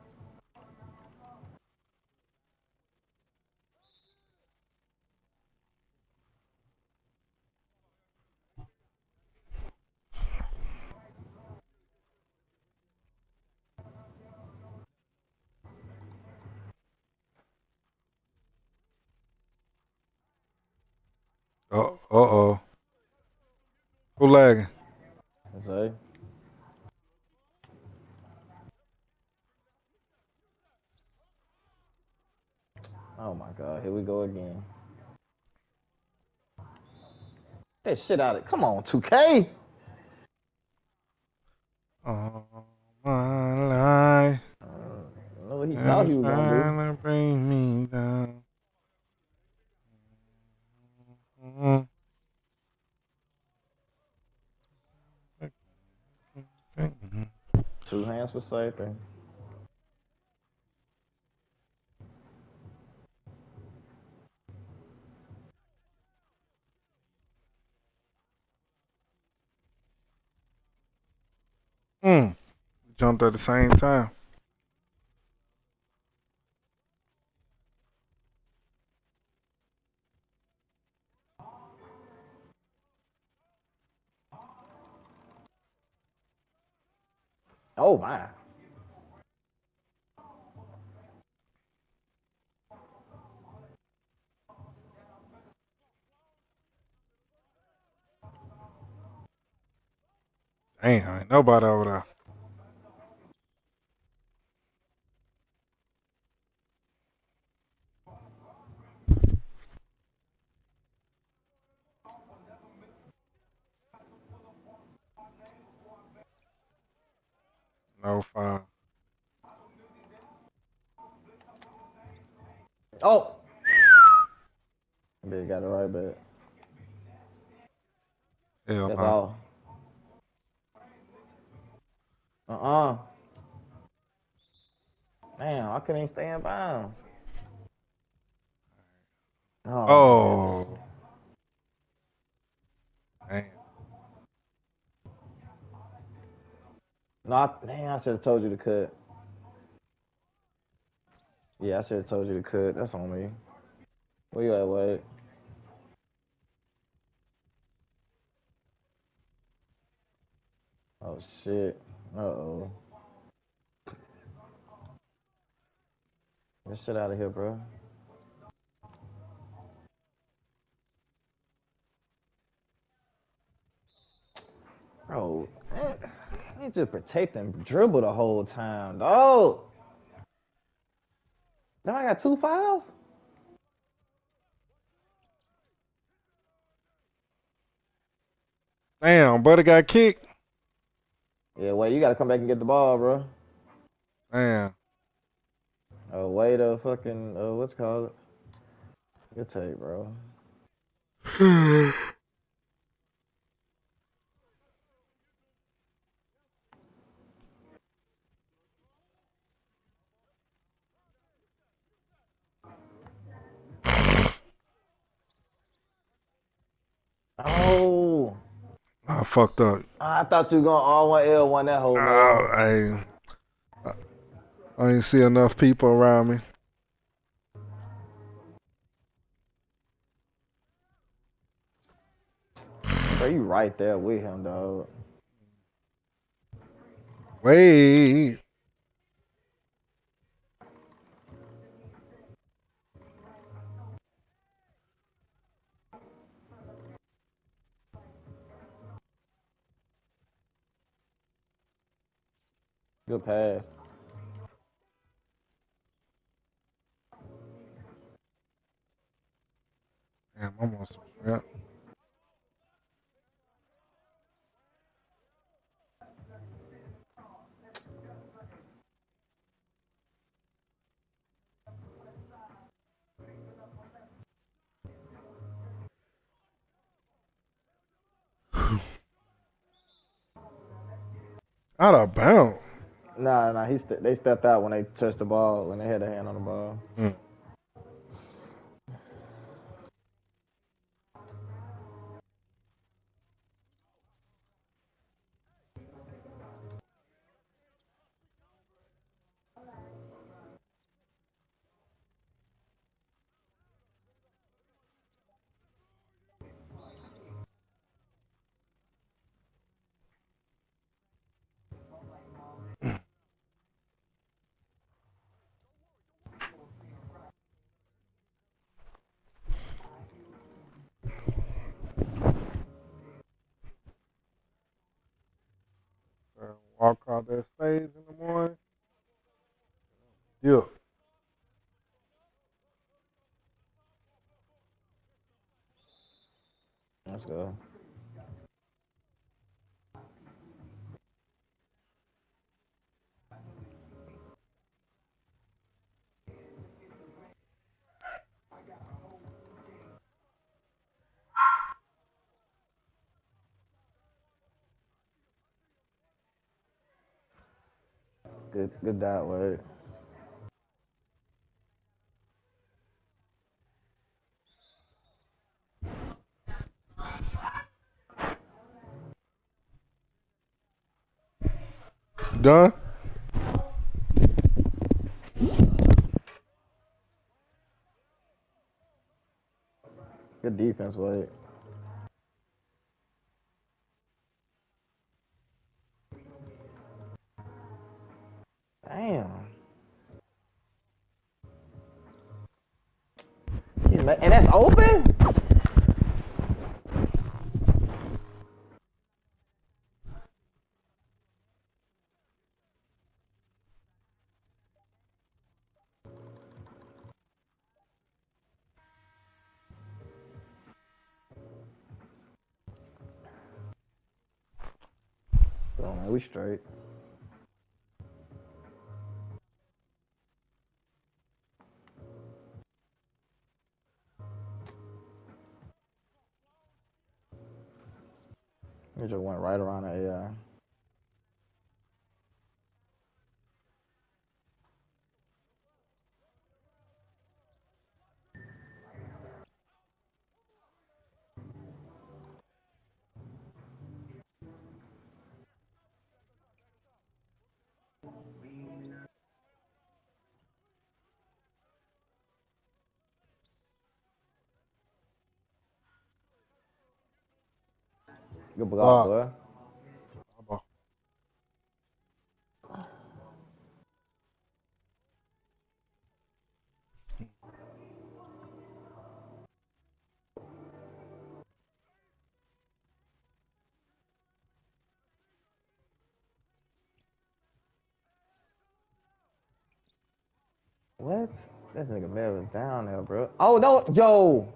Oh, uh-oh. Who lagging? That's it. Oh my god, here we go again. That shit out of come on, 2K. All my life. I know what he thought And he was gonna do. trying to bring me down. Mhm. 2 hands for safety. Mm. Jumped at the same time. Oh my. Damn, ain't nobody over there. No foul. Oh. Bitch got it right back. Hell That's no. all. Uh-uh. Damn, I couldn't even stay in bounds. Oh my goodness. Oh, damn. No, damn, I should have told you to cut. Yeah, I should have told you to cut. That's on me. Where you at, Wade? Oh shit. Uh-oh. Get shit out of here, bro. Bro, you just protect and dribble the whole time, dog. Now I got 2 fouls? Damn, brother got kicked. Yeah, wait, you gotta come back and get the ball, bro. Damn. Wait a fucking, what's it called? Good take, bro. Oh, I fucked up. I thought you were going R1L1 that whole mug. I didn't see enough people around me. Bro, you right there with him, dog. Wait. Good pass. Damn, I'm on some shrimp. Out of bounds. Nah. They stepped out when they touched the ball when they had a hand on the ball. Mm. So walk out that stage in the morning. Yeah. Let's go. Good dot, Wade. Done. Good defense, Wade. Damn. And that's open? Oh, man, we straight. We just went right around the AI. Good block, Block. boy. What? That nigga Melvin down there, bro. Oh, no. Yo.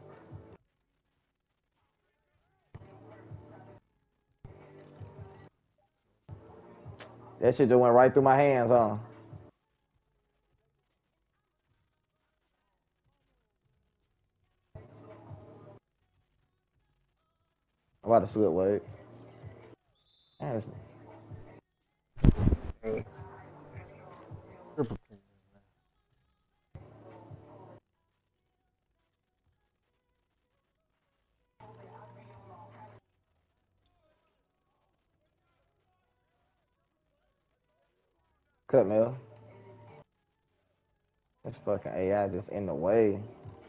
That shit just went right through my hands, huh? I'm about to slip, Wade. Man, it's Triple team. cut, Mel. This fucking AI just in the way.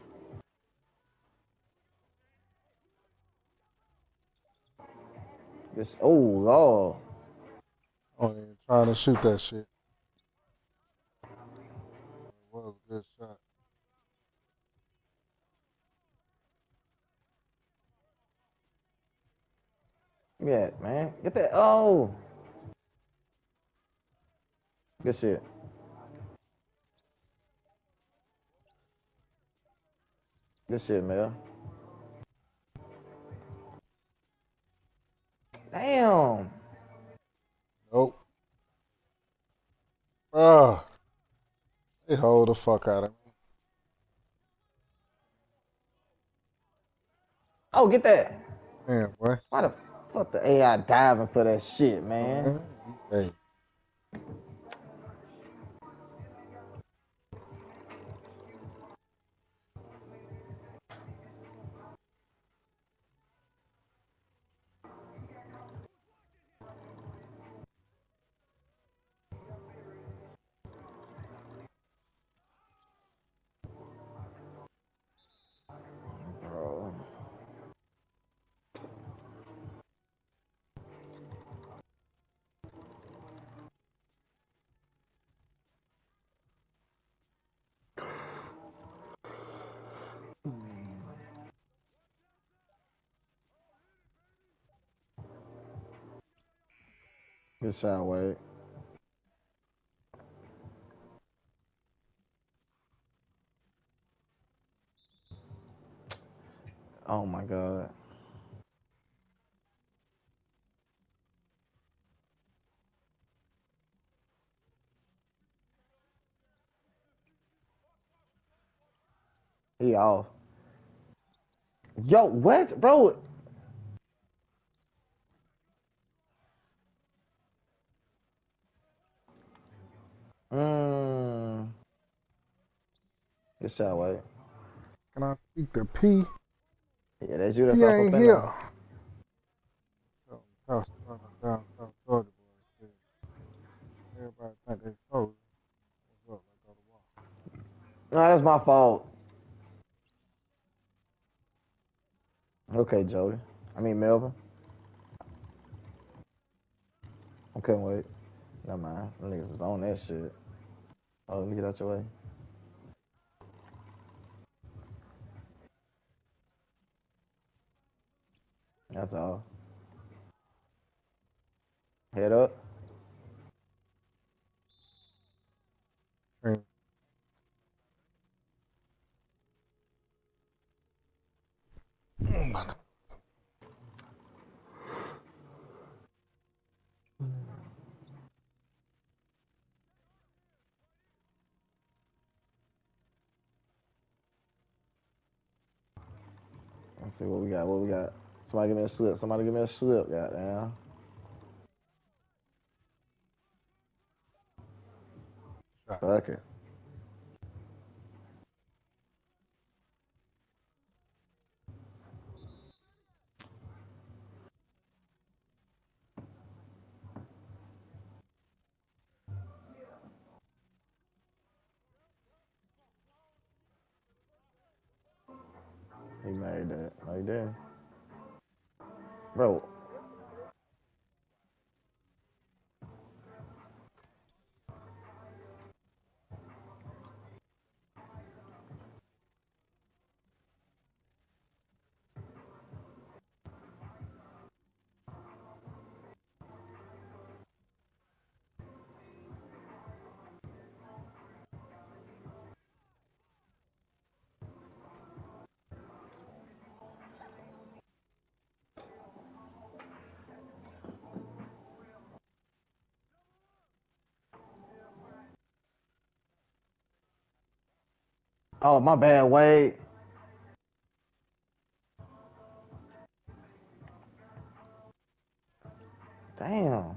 Just, oh, Lord. Oh, yeah, trying to shoot that shit. It was a good shot. Yeah, man. Get that. Oh. Good shit. Good shit, Mel. Damn. Nope. Ah, they hold the fuck out of me. Oh, get that. Man, boy. Why the fuck the AI diving for that shit, man? Man, hey. Good shot, Wade. Oh my God. He off. Yo, what, bro? Mmm. Good shot, Wade. Can I speak to P? Yeah, that's you that's P off up ain't in there. here. So, down South Georgia boy, shit. Everybody think they soldiers. What's up? Let's go to war. No, that's my fault. Okay, Jody. I mean, Melvin. I couldn't wait. Never mind. Them niggas is on that shit. Oh, let me get out your way. That's all. Head up. And, Let's see what we got. What we got? Somebody give me a slip. Somebody give me a slip. Goddamn. shot. Fuck it. He made that. No, he didn't. Bro. Oh, my bad, Wade. Damn.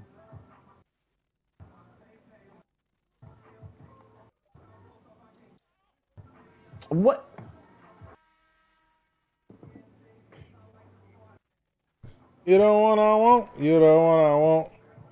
What? You don't want I want. You don't want I want.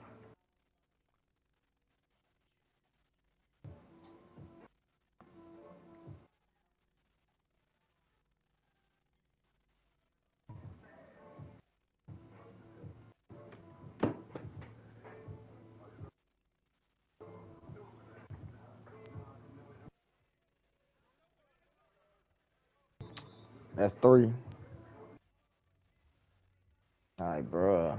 That's three. All right, bro.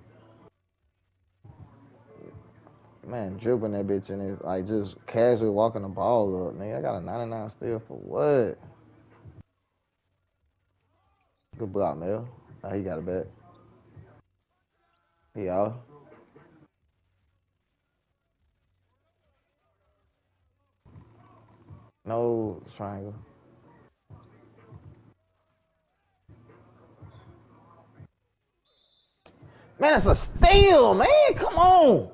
Man, dribbling that bitch and it's like just casually walking the ball up. Nigga, I got a 99 steal for what? Good block, Mel. Oh, he got a bet. He out. No triangle. Man, it's a steal, man. Come on.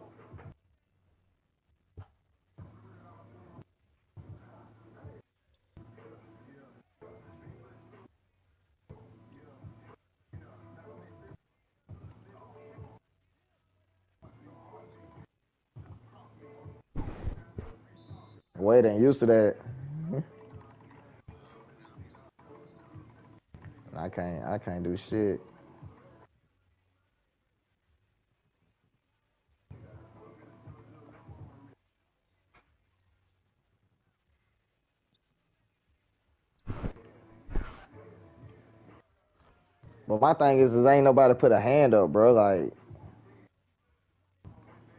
Wade ain't used to that. I can't do shit. But my thing is ain't nobody put a hand up, bro. Like,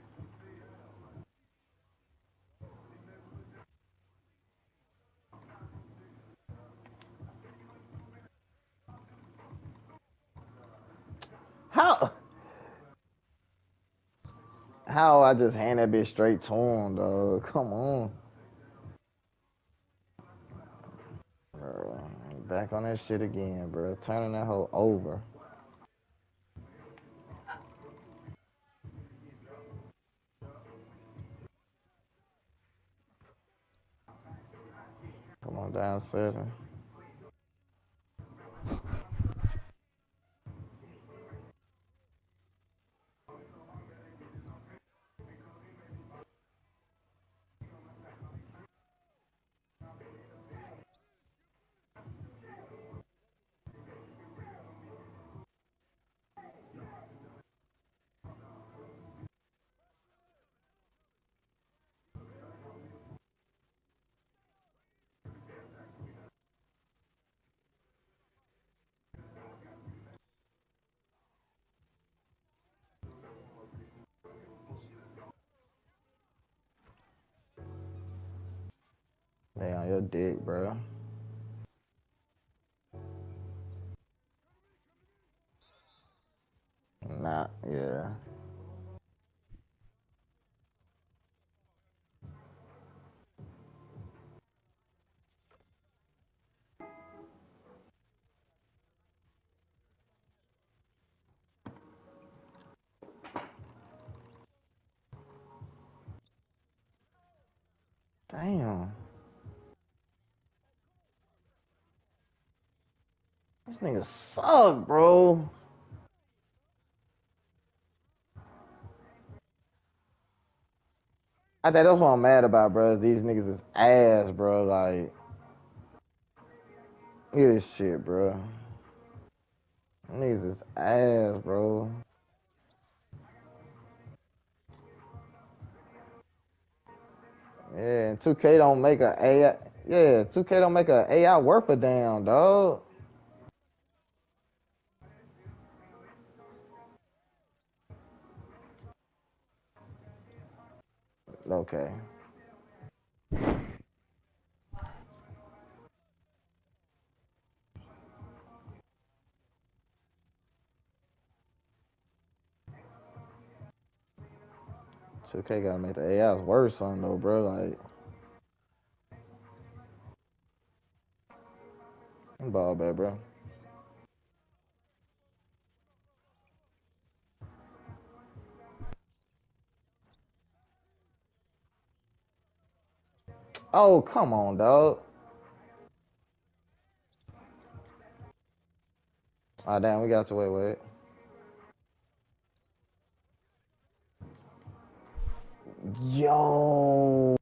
how I just hand that bitch straight to him, dog? Come on, bro. Back on that shit again, bro. Turning that hoe over. Come on, down 7. They on your dick, bro. Nah, yeah. Damn. This nigga suck, bro. I think that's what I'm mad about, bro. These niggas is ass, bro. Like, look at this shit, bro. Niggas is ass, bro. Yeah, and 2K don't make a AI. Yeah, 2K don't make a AI worth a damn, dog. Okay. 2K gotta make the AIs worse, something though, bro. Like, ball bad, bro. Oh, come on, dog. Ah, damn, we got to wait. Yo.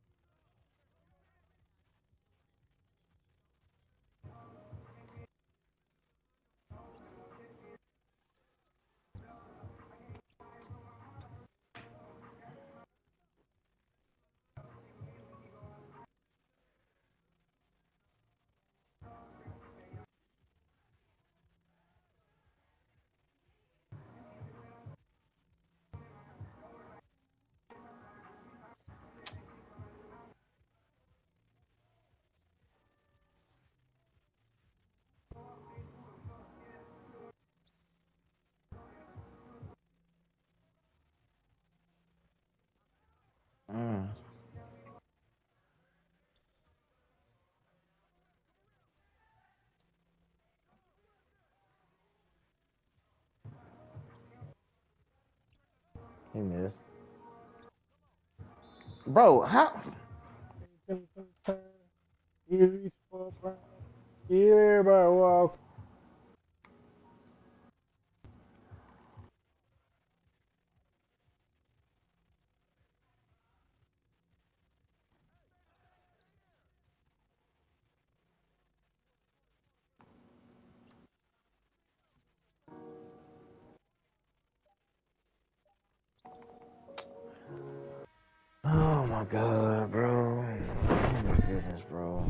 Mm, he missed. Bro, how? You for Brown. Yeah, everybody walk. Oh my god, bro. Oh my goodness, bro.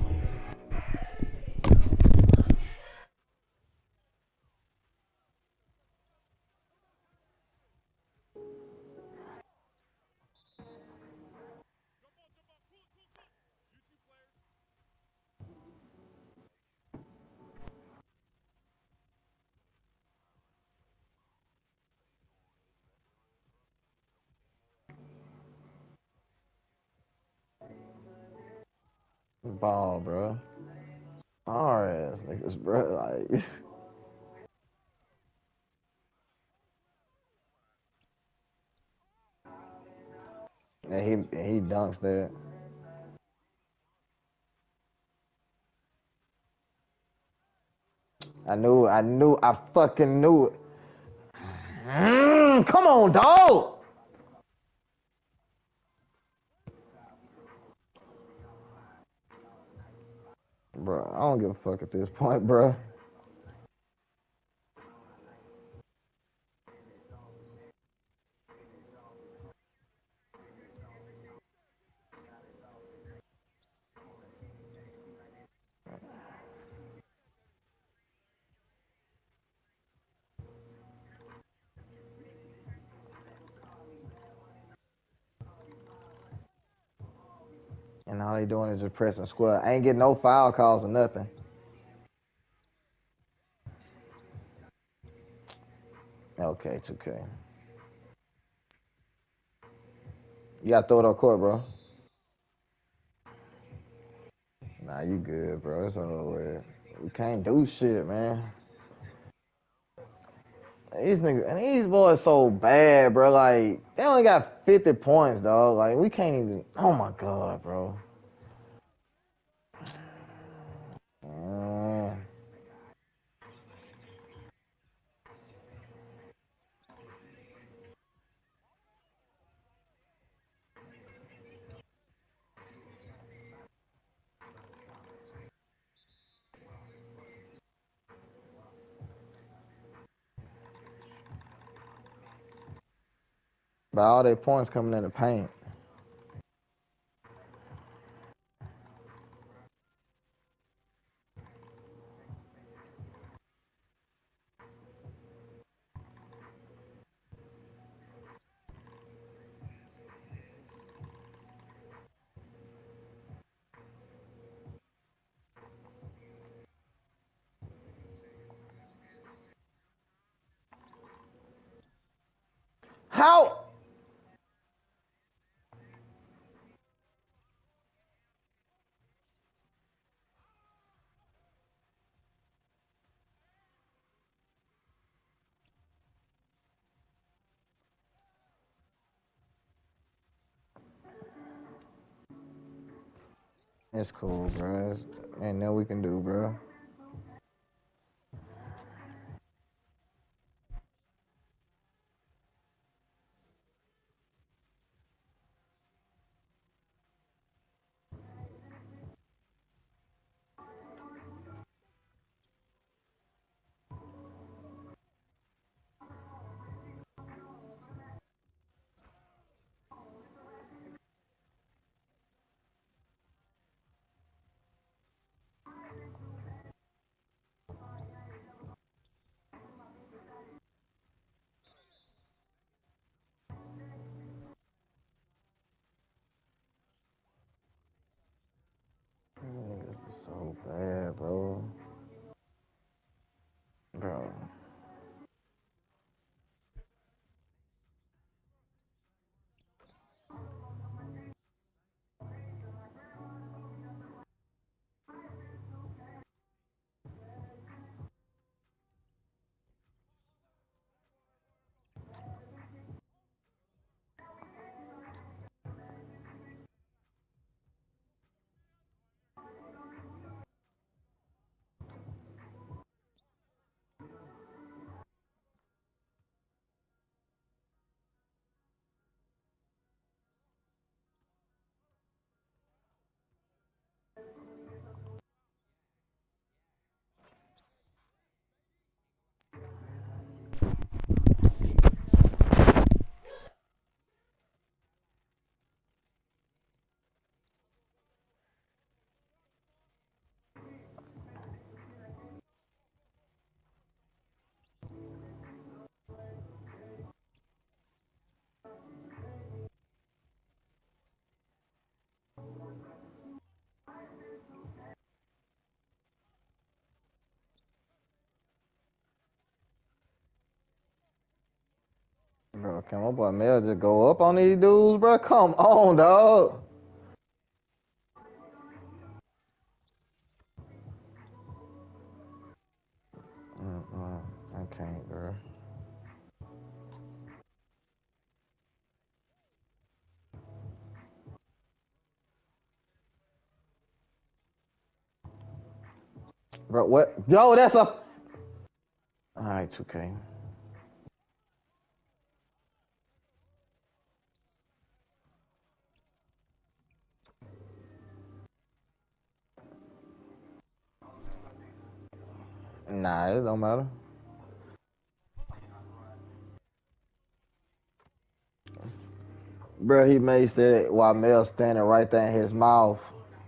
Ball, bro. Sorry ass niggas, bro. Like, and he dunks that. I fucking knew it. Come on, dog. Bro, I don't give a fuck at this point, bro. And all they doing is just pressing square. I ain't getting no foul calls or nothing. Okay, 2K. You gotta throw it on court, bro. Nah, you good, bro. It's over. We can't do shit, man. These niggas and these boys so bad, bro. Like they only got 50 points, dog. Like we can't even. Oh my god, bro. Mm. But all their points coming in the paint. How? It's cool, bro. Ain't nothing we can do, bro. This is so bad, bro. Bro. Bro, can my boy Mel just go up on these dudes, bro? Come on, dog. Bro, what? Yo, that's a. All right, 2K. Nah, it don't matter. Bro, he made that while Mel standing right there in his mouth.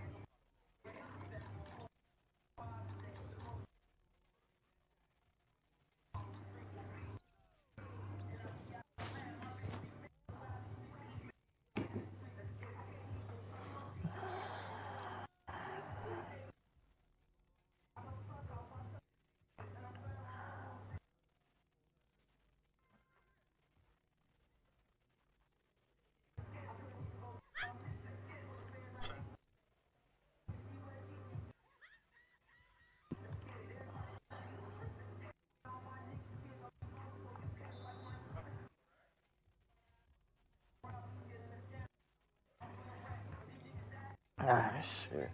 Ah, shit.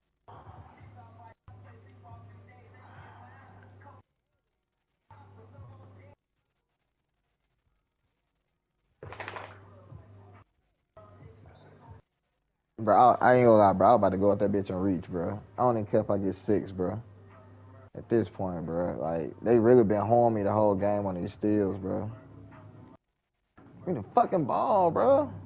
Bro, I ain't gonna lie, bro. I was about to go at that bitch and reach, bro. I don't even care if I get 6, bro. At this point, bro, like, they really been holding me the whole game on these steals, bro. Give me the fucking ball, bro.